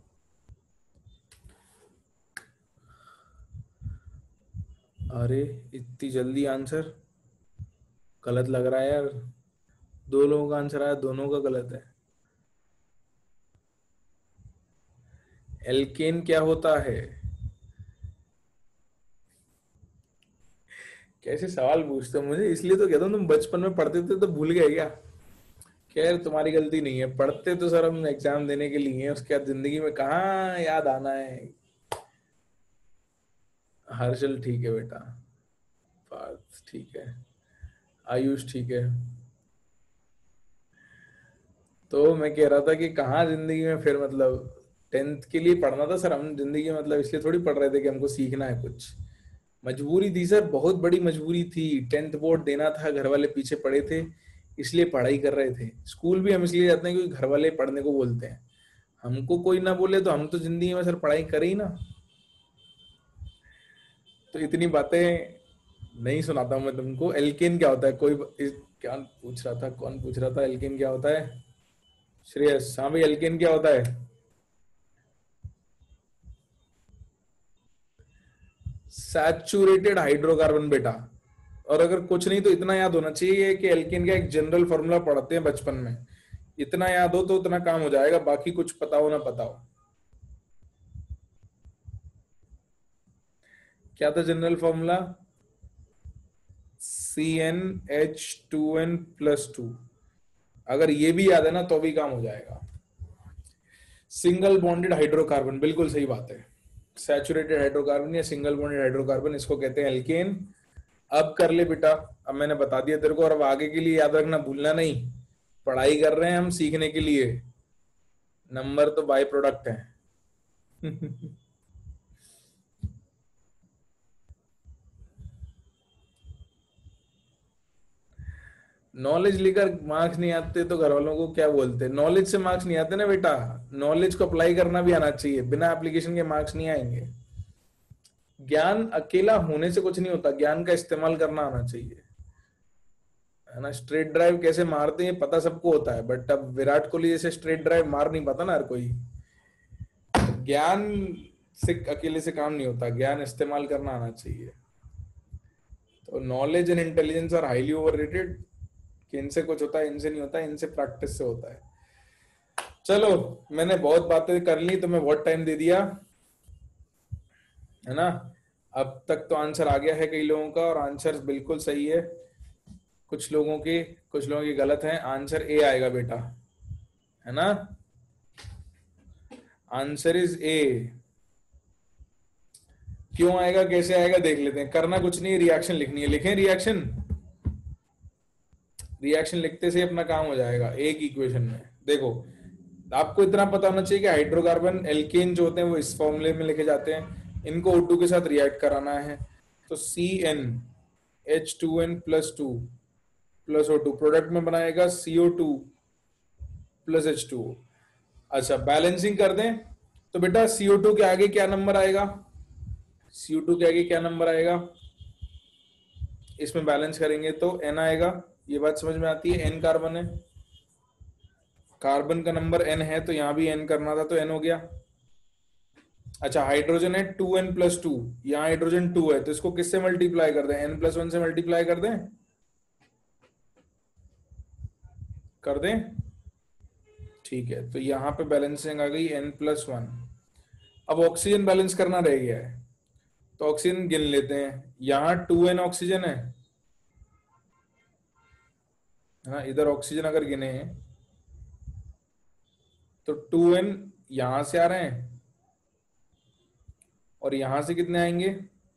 अरे इतनी जल्दी आंसर, गलत लग रहा है यार। दो लोगों का आंसर आया, दोनों का गलत है। एल्केन क्या होता है? कैसे सवाल पूछते हो मुझे, इसलिए तो कहता हूँ तुम बचपन में पढ़ते थे तो भूल गए क्या? खैर तुम्हारी गलती नहीं है, पढ़ते तो सर हम एग्जाम देने के लिए हैं, उसके बाद जिंदगी में कहाँ याद आना है। हर्षल ठीक है बेटा, पार्थ ठीक है, आयुष ठीक है। तो मैं कह रहा था कि कहाँ जिंदगी में फिर मतलब 10th के लिए पढ़ना था सर हम, जिंदगी में मतलब इसलिए थोड़ी पढ़ रहे थे कि हमको सीखना है कुछ। मजबूरी थी सर, बहुत बड़ी मजबूरी थी। 10th बोर्ड देना था, घर वाले पीछे पड़े थे, इसलिए पढ़ाई कर रहे थे। स्कूल भी हम इसलिए जाते हैं क्योंकि घर वाले पढ़ने को बोलते हैं। हमको कोई ना बोले तो हम तो जिंदगी में सर पढ़ाई करें ही ना। तो इतनी बातें नहीं सुनाता हूं मैं तुमको। एल्केन क्या होता है? क्या पूछ रहा था, कौन पूछ रहा था एल्केन क्या होता है? श्रेयस, हाँ भाई एल्केन क्या होता है? सैचुरेटेड हाइड्रोकार्बन बेटा। और अगर कुछ नहीं तो इतना याद होना चाहिए कि एल्केन का एक जनरल फॉर्मूला पढ़ते हैं बचपन में, इतना याद हो तो उतना काम हो जाएगा, बाकी कुछ पता हो ना पता हो। क्या था जनरल फॉर्मूला? CnH2n+2। अगर ये भी याद है ना तो भी काम हो जाएगा। सिंगल बॉन्डेड हाइड्रोकार्बन, बिल्कुल सही बात है। सैचुरेटेड हाइड्रोकार्बन या सिंगल बॉन्डेड हाइड्रोकार्बन, इसको कहते हैं एल्केन। अब कर ले बेटा, अब मैंने बता दिया तेरे को, और अब आगे के लिए याद रखना, भूलना नहीं। पढ़ाई कर रहे हैं हम सीखने के लिए, नंबर तो बाय प्रोडक्ट है। नॉलेज लेकर मार्क्स नहीं आते तो घर वालों को क्या बोलते? नॉलेज से मार्क्स नहीं आते ना बेटा, नॉलेज को अप्लाई करना भी आना चाहिए, बिना एप्लीकेशन के मार्क्स नहीं आएंगे। ज्ञान अकेला होने से कुछ नहीं होता, ज्ञान का इस्तेमाल करना आना चाहिए, है ना। स्ट्रेट ड्राइव कैसे मारते हैं पता सबको होता है, बट अब विराट कोहली जैसे स्ट्रेट ड्राइव मार नहीं पाता ना हर कोई। ज्ञान से अकेले से काम नहीं होता, ज्ञान इस्तेमाल करना आना चाहिए। तो knowledge and intelligence are highly overrated, कि इनसे कुछ होता है, इनसे नहीं होता, इनसे प्रैक्टिस से होता है। चलो, मैंने बहुत बातें कर ली, तुम्हें बहुत टाइम दे दिया, है ना। अब तक तो आंसर आ गया है कई लोगों का, और आंसर बिल्कुल सही है। कुछ लोगों की गलत है। आंसर ए आएगा बेटा, है ना। Answer is A. क्यों आएगा, कैसे आएगा, देख लेते हैं। करना कुछ नहीं, रिएक्शन लिखनी है, लिखें रिएक्शन। रिएक्शन लिखते से अपना काम हो जाएगा एक इक्वेशन में। देखो, आपको इतना पता होना चाहिए कि हाइड्रोकार्बन एल्केन जो होते हैं वो इस फॉर्मूले में लिखे जाते हैं, इनको O2 के साथ रिएक्ट कराना है। तो CnH2n+2 प्लस O2 प्रोडक्ट में बनाएगा CO2+H2O। अच्छा, बैलेंसिंग कर दें तो बेटा CO2 के आगे क्या नंबर आएगा? CO2 के आगे क्या नंबर आएगा? इसमें बैलेंस करेंगे तो N आएगा। ये बात समझ में आती है? N कार्बन है, कार्बन का नंबर N है, तो यहां भी N करना था तो N हो गया। अच्छा, हाइड्रोजन है 2n+2, यहाँ हाइड्रोजन 2 है, तो इसको किससे मल्टीप्लाई कर दें? n+1 से मल्टीप्लाई कर दें, कर दें। ठीक है, तो यहाँ पे बैलेंसिंग आ गई n+1। अब ऑक्सीजन बैलेंस करना रह गया है, तो ऑक्सीजन गिन लेते हैं। यहाँ 2n ऑक्सीजन है, हाँ, इधर ऑक्सीजन अगर गिने तो 2n यहां से आ रहे हैं, और यहां से कितने आएंगे?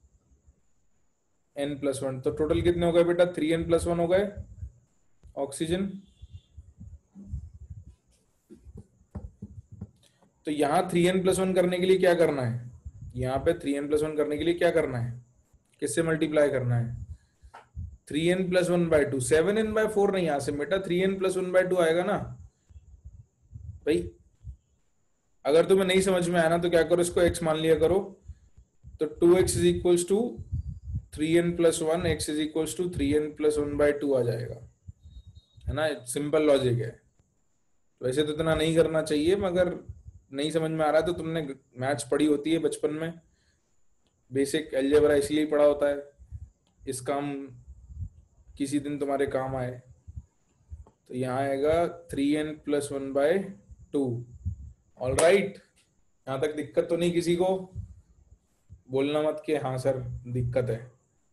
n+1। तो टोटल कितने हो गए बेटा? 3n+1 हो गए ऑक्सीजन। तो यहाँ 3n+1 करने के लिए क्या करना है, यहाँ पे 3n+1 करने के लिए क्या करना है, किससे मल्टीप्लाई करना है, 3n+1/2, 7n/4 नहीं, यहां से बेटा 3n+1/2 आएगा ना भाई। अगर तुम्हें नहीं समझ में आया ना तो क्या करो, इसको x मान लिया करो, तो 2x is equals to 3n+1, x is equals to 3n+1/2 आ जाएगा, है ना। सिंपल लॉजिक है। वैसे तो इतना नहीं करना चाहिए, मगर नहीं समझ में आ रहा है तो तुमने मैथ्स पढ़ी होती है बचपन में, बेसिक अलजेब्रा इसलिए पढ़ा होता है, इस काम किसी दिन तुम्हारे काम आए। तो यहाँ आएगा 3n+1/2। ऑल राइट, यहाँ तक दिक्कत तो नहीं किसी को, बोलना मत कि हाँ सर दिक्कत है,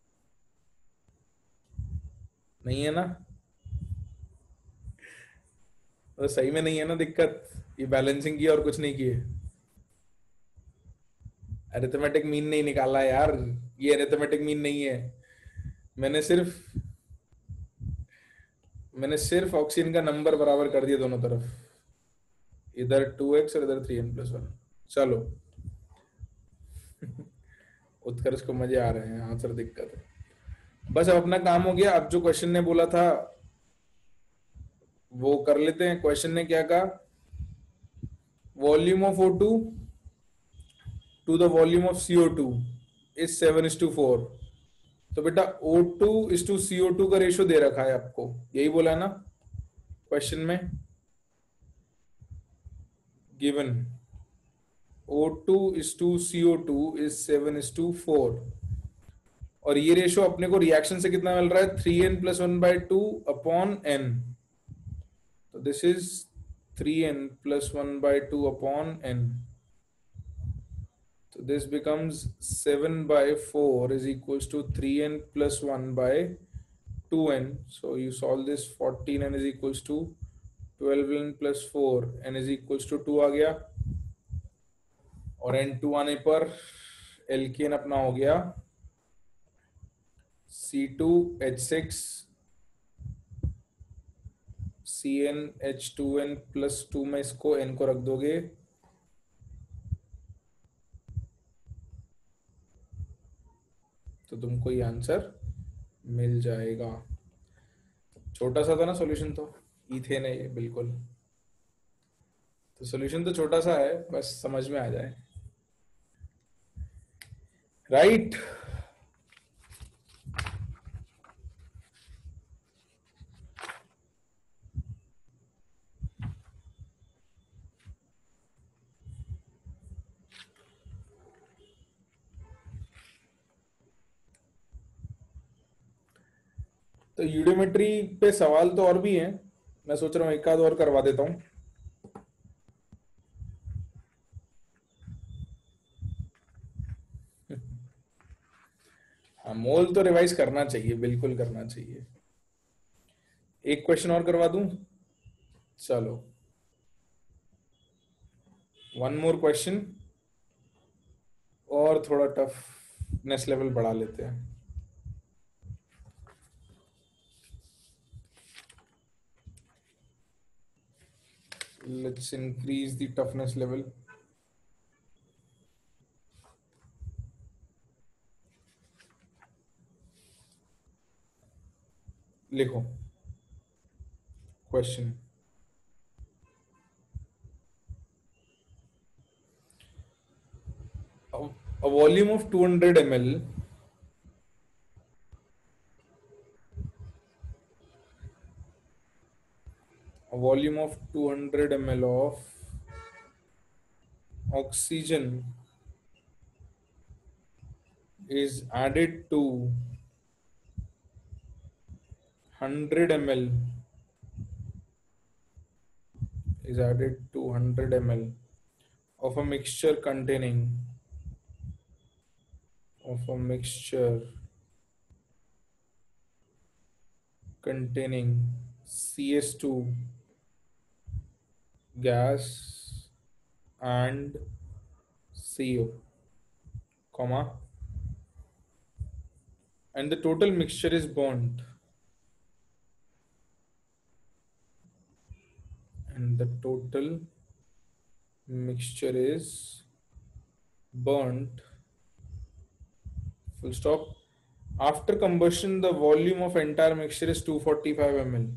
नहीं है ना, तो सही में नहीं है ना दिक्कत, ये बैलेंसिंग की और कुछ नहीं किए, अरिथमेटिक मीन नहीं निकाला यार, ये अरिथमेटिक मीन नहीं है, मैंने सिर्फ ऑक्सीजन का नंबर बराबर कर दिया दोनों तरफ, इधर 2x और इधर 3n+1। चलो उत्कर्ष को मजे आ रहे हैं, हाँ सर दिक्कत है, बस अब अपना काम हो गया। अब जो क्वेश्चन ने बोला था वो कर लेते हैं। क्वेश्चन ने क्या कहा, volume of O2 to the volume of CO2 is 7:4। तो बेटा O2:CO2 का रेशो दे रखा है आपको, यही बोला है ना क्वेश्चन में, गिवन O2:CO2 इज 7:4, और ये रेशो अपने को रिएक्शन से कितना मिल रहा है, 3n+1/2/n। तो this is 3n+1/2/n। So this becomes 7/4 is equals to 3n+1/2n. So you solve this, 14n is equals to 12n plus 4, n is equals to 2 आ गया, और n2 आने पर एल्केन अपना हो गया C2H6 CnH2n+2 में इसको n को रख दोगे, तो तुमको ये आंसर मिल जाएगा। छोटा सा था ना सॉल्यूशन, तो इथेन है ये बिल्कुल, तो सॉल्यूशन तो छोटा सा है, बस समझ में आ जाए, राइट। तो यूडियोमेट्री पे सवाल तो और भी हैं, मैं सोच रहा हूँ एक आध और करवा देता हूँ। हाँ, मोल तो रिवाइज करना चाहिए, बिल्कुल करना चाहिए। एक क्वेश्चन और करवा दूं, चलो वन मोर क्वेश्चन, और थोड़ा टफनेस लेवल बढ़ा लेते हैं। Let's increase the toughness level. लिखो question, a volume of 200 ml a volume of 200 ml of oxygen is added to 100 ml is added to 100 ml of a mixture containing CS2 gas and CO, comma, and the total mixture is burnt, and the total mixture is burnt, full stop. After combustion, the volume of entire mixture is 245 ml.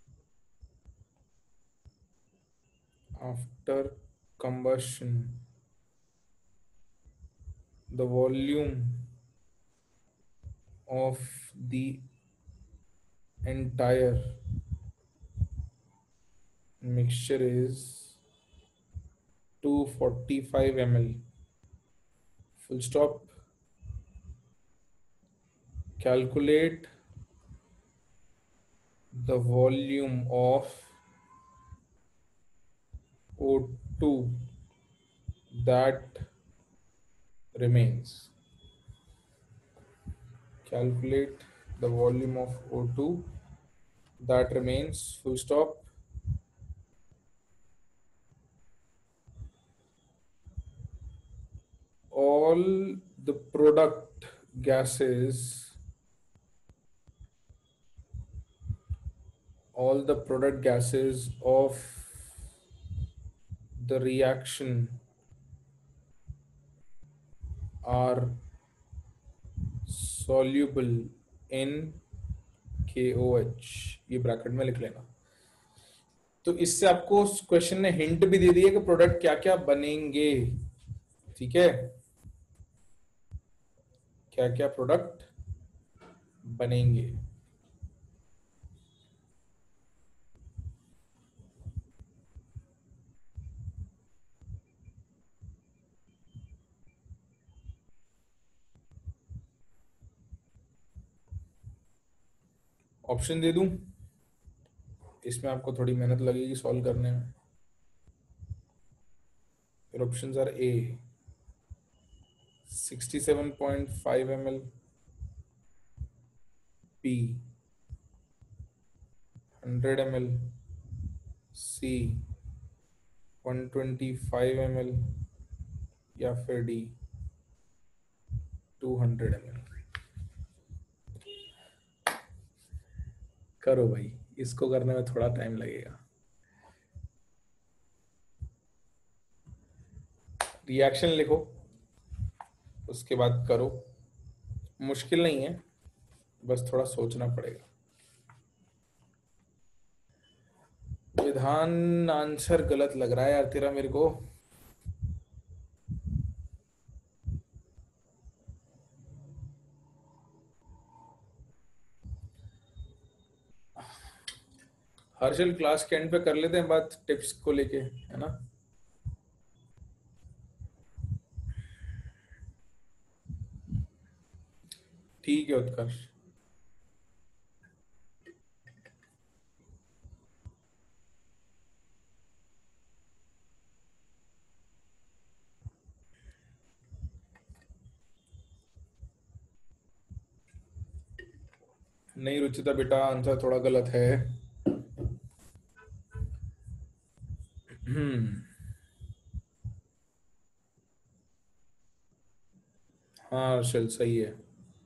After combustion, the volume of the entire mixture is 245 ml. Full stop. Calculate the volume of O2 that remains. Calculate the volume of O2 that remains. Full stop. All the product gases, all the product gases of the reaction are soluble in KOH. ये ब्रैकेट में लिख लेना। तो इससे आपको क्वेश्चन ने हिंट भी दे दी है कि प्रोडक्ट क्या क्या बनेंगे। ठीक है, क्या क्या प्रोडक्ट बनेंगे। ऑप्शन दे दूं, इसमें आपको थोड़ी मेहनत लगेगी सॉल्व करने में। फिर options are A 67.5 ml, B 100 ml, C 125 ml या फिर डी 200 ml। करो भाई, इसको करने में थोड़ा टाइम लगेगा। रिएक्शन लिखो, उसके बाद करो। मुश्किल नहीं है, बस थोड़ा सोचना पड़ेगा। विधान आंसर गलत लग रहा है यार तेरा मेरे को। हर्षल क्लास के एंड पे कर लेते हैं बात टिप्स को लेके, है ना। ठीक है उत्कर्ष। नहीं रुचिता बेटा, आंसर थोड़ा गलत है। हाँ हर्षल सही है।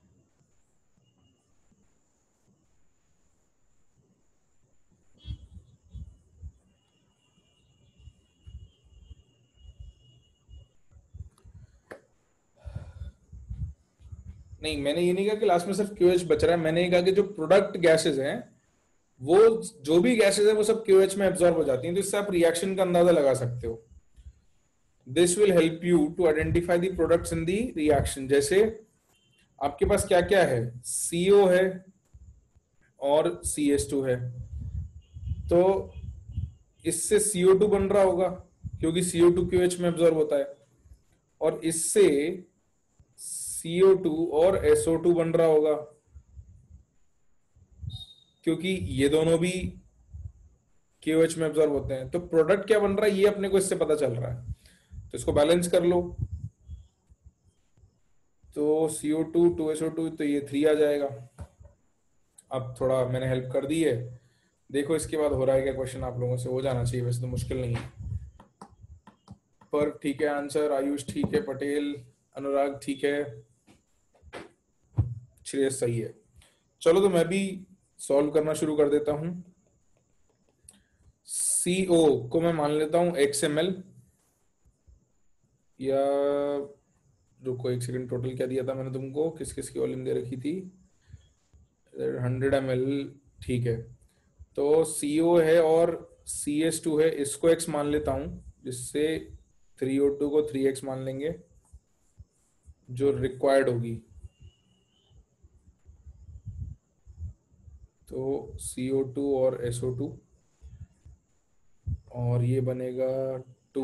नहीं, मैंने ये नहीं कहा कि लास्ट में सिर्फ क्यूएच बच रहा है। मैंने ये कहा कि जो प्रोडक्ट गैसेस हैं, वो जो भी गैसेस है वो सब क्यूएच में एब्जॉर्ब हो जाती हैं। तो इससे आप रिएक्शन का अंदाजा लगा सकते हो। This will help you to identify the products in the reaction. जैसे आपके पास क्या क्या है, CO है और CS2 है। तो इससे CO2 बन रहा होगा क्योंकि CO2 QH में एब्जॉर्ब होता है, और इससे CO2 और SO2 बन रहा होगा क्योंकि ये दोनों भी KOH में एब्जॉर्ब होते हैं। तो प्रोडक्ट क्या बन रहा है ये अपने को इससे पता चल रहा है। तो इसको बैलेंस कर लो, तो CO2 2SO2, तो ये 3 आ जाएगा। अब थोड़ा मैंने हेल्प कर दी है, देखो इसके बाद हो रहा है क्या क्वेश्चन। आप लोगों से हो जाना चाहिए, वैसे तो मुश्किल नहीं है। पर ठीक है आंसर, आयुष ठीक है, पटेल अनुराग ठीक है, श्रेयस सही है। चलो तो मैं भी सॉल्व करना शुरू कर देता हूं। CO को मैं मान लेता हूं XML, या रुको एक सेकंड, टोटल क्या दिया था मैंने तुमको, किस किस की वॉल्यूम दे रखी थी, 100 ml, ठीक है। तो CO है और CS2 है, इसको X मान लेता हूं, जिससे 3O2 को 3X मान लेंगे जो रिक्वायर्ड होगी। तो CO2 और SO2, और ये बनेगा 2,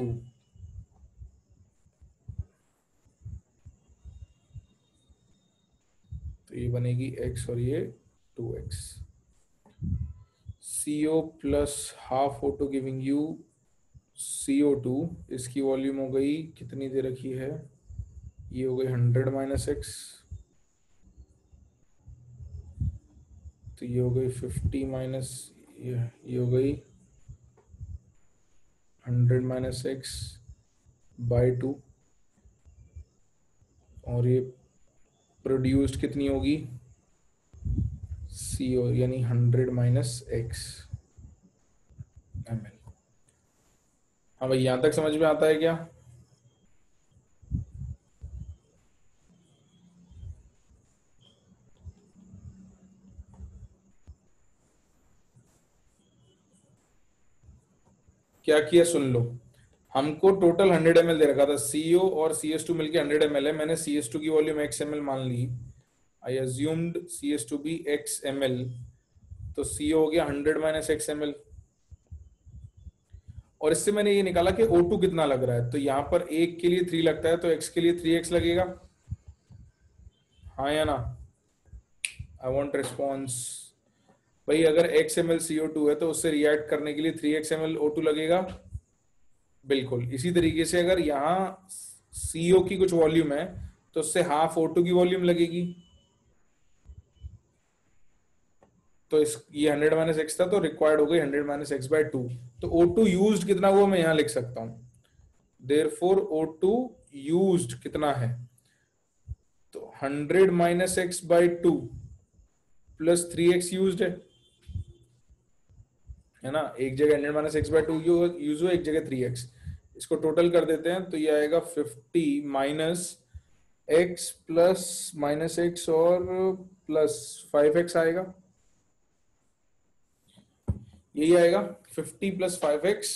तो ये बनेगी X और ये 2X। CO plus half O2 giving you CO2, इसकी वॉल्यूम हो गई कितनी दे रखी है, ये हो गई 100 माइनस एक्स, तो ये हो गई 50 माइनस, ये हो गई 100 माइनस एक्स बाई 2, और ये प्रोड्यूस्ड कितनी होगी, CO यानी 100 माइनस एक्स ml। हाँ भाई, यहां तक समझ में आता है क्या? क्या किया सुन लो, हमको टोटल 100 ml दे रखा था, CO और CS2 मिलके 100 ml है, मैंने CS2 की वॉल्यूम x ml मान ली, आई अज्यूम्ड CS2 भी x ml, तो CO हो गया 100 माइनस एक्स ml, और इससे मैंने ये निकाला कि O2 कितना लग रहा है, तो यहाँ पर एक के लिए 3 लगता है, तो x के लिए 3x लगेगा, हाँ या ना? I want response. भाई अगर x ml CO2 है तो उससे रिएक्ट करने के लिए 3x ml O2 लगेगा, बिल्कुल। इसी तरीके से अगर यहाँ CO की कुछ वॉल्यूम है तो उससे हाफ O2 की वॉल्यूम लगेगी, तो इस ये 100 माइनस एक्स था, तो रिक्वायर्ड हो गई 100 माइनस एक्स बाय 2, तो O2 यूज्ड कितना हुआ मैं यहाँ लिख सकता हूँ, देयरफॉर O2 यूज्ड कितना है, तो 100 minus x by 2 plus 3x used है ना, एक जगह 100 माइनस एक्स बाई 2 यूज हुआ, एक जगह 3x, इसको टोटल कर देते हैं तो ये आएगा 50 minus x plus minus x और प्लस 5x आएगा, यही आएगा 50 प्लस 5x।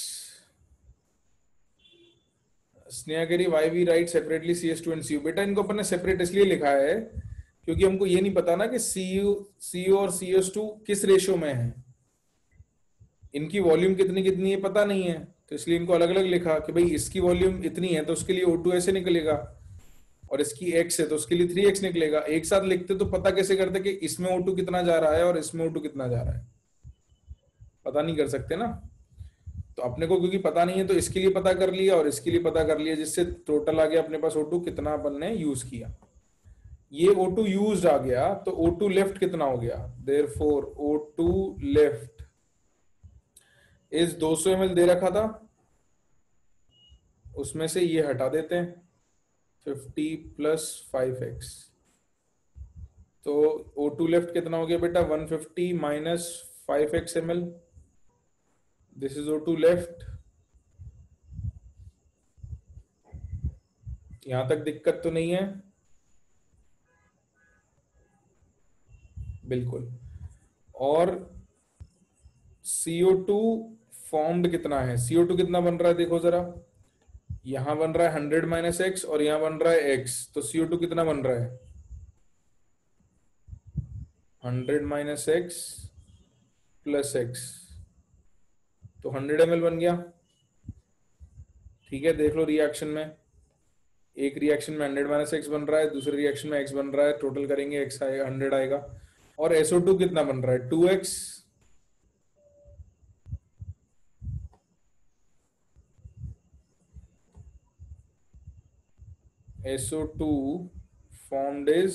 स्नेहा कह रही why we write separately CS2 and CO, बेटा इनको अपन ने सेपरेट इसलिए लिखा है क्योंकि हमको ये नहीं पता ना कि CO और CS2 किस रेशियो में है, इनकी वॉल्यूम कितनी कितनी है पता नहीं है, तो इसलिए इनको अलग अलग लिखा कि भाई इसकी वॉल्यूम इतनी है तो उसके लिए O2 ऐसे निकलेगा, और इसकी x है तो उसके लिए 3x निकलेगा। एक साथ लिखते तो पता कैसे करते कि इसमें O2 कितना जा रहा है और इसमें O2 कितना जा रहा है, पता नहीं कर सकते ना, तो अपने को क्योंकि पता नहीं है तो इसके लिए पता कर लिया और इसके लिए पता कर लिया, जिससे टोटल आ गया अपने पास O2 कितना अपन ने यूज किया, ये O2 यूज्ड आ गया, तो O2 लेफ्ट कितना हो गया, देयरफॉर O2 लेफ्ट इस 200 ml दे रखा था, उसमें से ये हटा देते हैं 50 प्लस 5x, तो O2 लेफ्ट कितना हो गया बेटा, 150 minus 5x ml, this is O2 left. यहां तक दिक्कत तो नहीं है? बिल्कुल। और CO2 फॉर्म्ड कितना है, CO2 कितना बन रहा है देखो जरा, यहां बन रहा है 100 माइनस एक्स और यहां बन रहा है x, तो CO2 कितना बन रहा है, 100 माइनस एक्स प्लस एक्स, तो 100 ml बन गया, ठीक है। देख लो रिएक्शन में, एक रिएक्शन में 100 माइनस एक्स बन रहा है, दूसरे रिएक्शन में x बन रहा है, टोटल करेंगे x आएगा 100 आएगा, और SO2 कितना बन रहा है 2x, SO2 formed is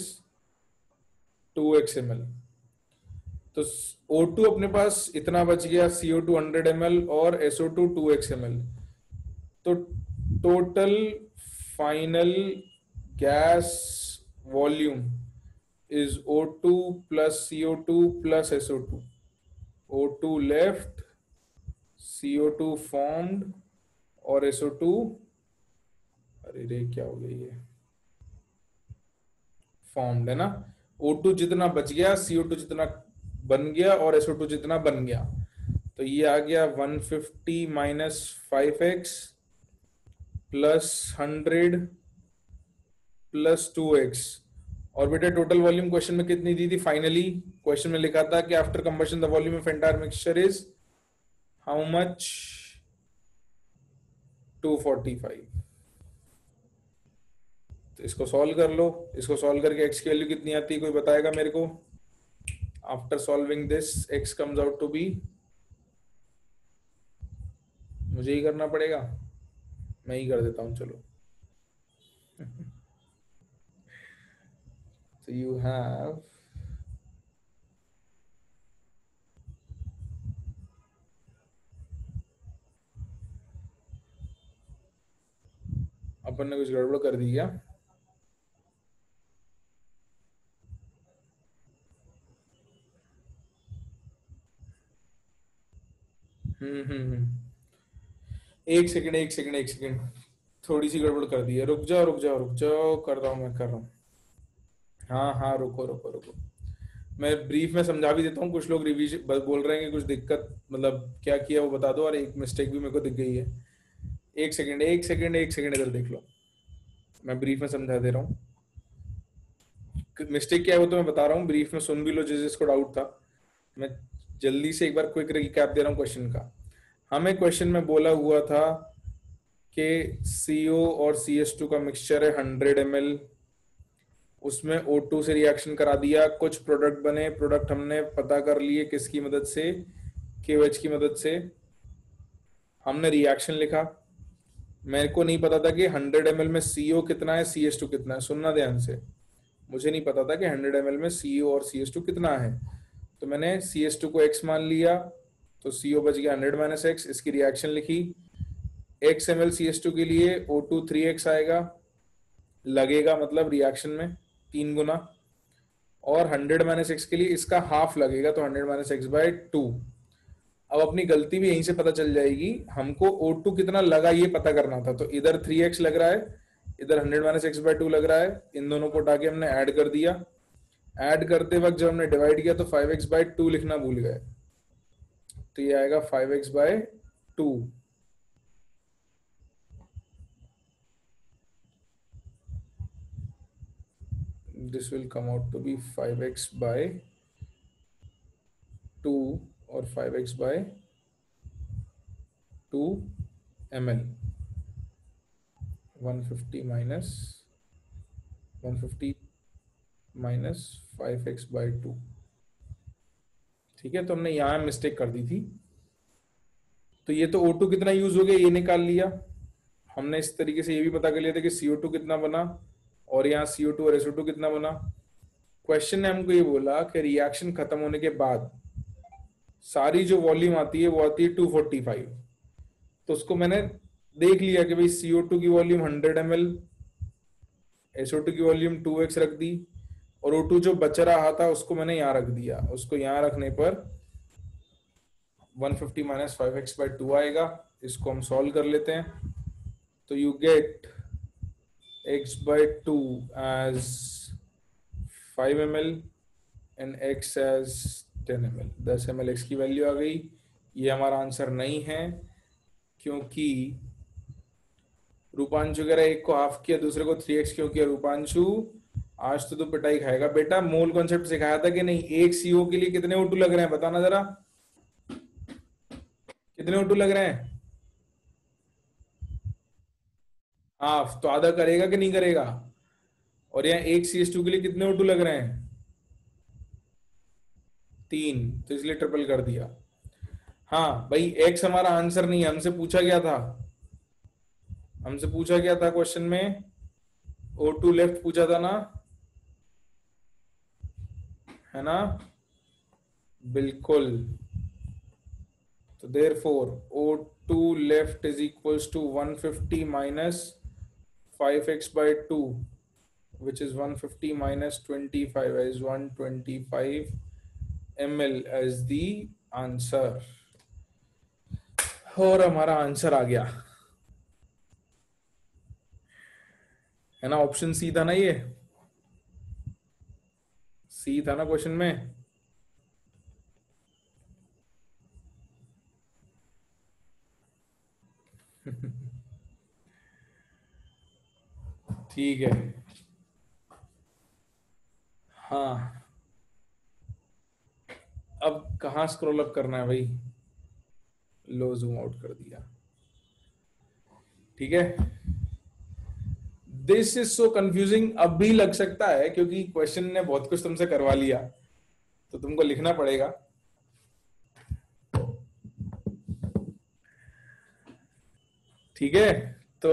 2x ml, तो O2 अपने पास इतना बच गया, CO2 100 ml और SO2 2x ml, तो total final gas volume is O2 plus CO2 plus SO2, O2 left, CO2 formed और SO2 अरे रे क्या हो गया ये, फॉर्म्ड है ना, O2 जितना बच गया, CO2 जितना बन गया और SO2 जितना बन गया, तो ये आ गया 150 minus 5x plus 100 plus 2x। और बेटा टोटल वॉल्यूम क्वेश्चन में कितनी दी थी फाइनली? क्वेश्चन में लिखा था कि after combustion the volume of entire mixture is how much? 245। तो इसको सॉल्व कर लो, इसको सॉल्व करके एक्स की वैल्यू कितनी आती है कोई बताएगा मेरे को? After solving this x comes out to be, मुझे ही करना पड़ेगा, मैं ही कर देता हूं चलो। तो यू हैव अपन ने कुछ गड़बड़ कर दी क्या? एक सेकंड एक सेकंड एक सेकंड, थोड़ी सी गड़बड़ कर दी है, रुक जाओ रुक जाओ रुक जाओ, कर रहा हूँ मैं कर रहा हूँ। हाँ हाँ रुको रुको रुको, मैं ब्रीफ में समझा भी देता हूँ, कुछ लोग रिवीजन बोल रहे हैं कि कुछ दिक्कत, मतलब क्या किया वो बता दो, और एक मिस्टेक भी मेरे को दिख गई है। एक सेकंड एक सेकंड एक सेकंड, इधर देख लो, मैं ब्रीफ में समझा दे रहा हूँ। मिस्टेक क्या है वो तो मैं बता रहा हूँ, ब्रीफ में सुन भी लो जिसको डाउट था। मैं जल्दी से एक बार क्विक रिकैप दे रहा हूँ क्वेश्चन का। हमें क्वेश्चन में बोला हुआ था कि CO और CS2 का मिक्सचर है 100 ml, उसमें O2 से रिएक्शन करा दिया, कुछ प्रोडक्ट बने, प्रोडक्ट हमने पता कर लिए किसकी मदद से? KOH की मदद से। हमने रिएक्शन लिखा, मेरे को नहीं पता था कि 100 ml में CO कितना है, CS2 कितना है, सुनना ध्यान से, मुझे नहीं पता था कि 100 ml में CO और CS2 कितना है, तो मैंने CS2 को x मान लिया, तो CO बच गया 100 माइनस एक्स, इसकी रिएक्शन लिखी, x ml CS2 के लिए O2 3x आएगा, लगेगा मतलब रिएक्शन में 3 गुना, और 100 माइनस एक्स के लिए इसका हाफ लगेगा, तो 100 माइनस एक्स बाय 2। अब अपनी गलती भी यहीं से पता चल जाएगी, हमको O2 कितना लगा ये पता करना था, तो इधर 3x लग रहा है, इधर 100 माइनस एक्स बाय 2 लग रहा है, इन दोनों को उठा के हमने ऐड कर दिया, ऐड करते वक्त जब हमने डिवाइड किया तो 5x बाय 2 लिखना भूल गए, तो ये आएगा 5x by 2। This will come out to be 5x by 2 और 5x by 2 ml, 150 minus 150 minus 5x by 2। ठीक है, तो हमने यहां मिस्टेक कर दी थी, तो ये तो O2 कितना यूज हो गया ये निकाल लिया हमने, इस तरीके से ये भी पता कर लिया था कि CO2 कितना बना, और यहाँ CO2 और SO2 कितना बना। क्वेश्चन ने हमको ये बोला कि रिएक्शन खत्म होने के बाद सारी जो वॉल्यूम आती है वो आती है 245, तो उसको मैंने देख लिया कि भाई CO2 की वॉल्यूम 100 ml, SO2 की वॉल्यूम 2x रख दी, और O2 जो बच रहा था उसको मैंने यहाँ रख दिया, उसको यहाँ रखने पर 150 माइनस 5x बाय 2 आएगा, इसको हम सॉल्व कर लेते हैं, तो you get x by 2 as 5 ml and x as 10 ml, 10 ml x की वैल्यू आ गई। ये हमारा आंसर नहीं है, क्योंकि रूपांशु कह रहा है एक को हाफ किया दूसरे को 3x क्यों किया? रूपांशु आज तो तू पिटाई खाएगा बेटा, मोल कॉन्सेप्ट सिखाया था कि नहीं? एक CO के लिए कितने O2 लग रहे हैं बताना जरा, कितने O2 लग रहे हैं? हाफ, तो आधा करेगा कि नहीं करेगा? और यहाँ एक CS2 के लिए कितने O2 लग रहे हैं? 3, तो इसलिए ट्रिपल कर दिया। हाँ भाई, एक्स हमारा आंसर नहीं है, हमसे पूछा गया था, हमसे पूछा गया था क्वेश्चन में, O2 लेफ्ट पूछा था ना, है ना? बिल्कुल। तो therefore O2 left is equals to 150 minus 5x by 2, which is 150 minus 25 as 125 ml as the answer, और हमारा आंसर आ गया। है ना, ऑप्शन सी था ना ये, सी था ना क्वेश्चन में। ठीक है। हाँ, अब कहाँ स्क्रॉल अप करना है भाई, लो जूम आउट कर दिया। ठीक है, दिस इज सो कंफ्यूजिंग, अब भी लग सकता है क्योंकि क्वेश्चन ने बहुत कुछ तुमसे करवा लिया, तो तुमको लिखना पड़ेगा। ठीक है, तो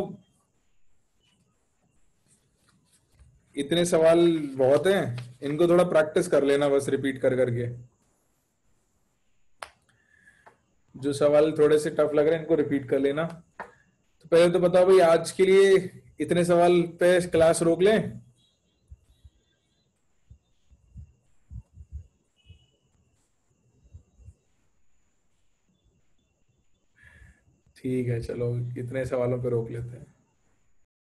इतने सवाल बहुत हैं, इनको थोड़ा प्रैक्टिस कर लेना बस, रिपीट कर करके। जो सवाल थोड़े से टफ लग रहे हैं इनको रिपीट कर लेना। तो पहले तो बताओ भाई, आज के लिए इतने सवाल पे क्लास रोक लें? ठीक है, चलो इतने सवालों पे रोक लेते हैं।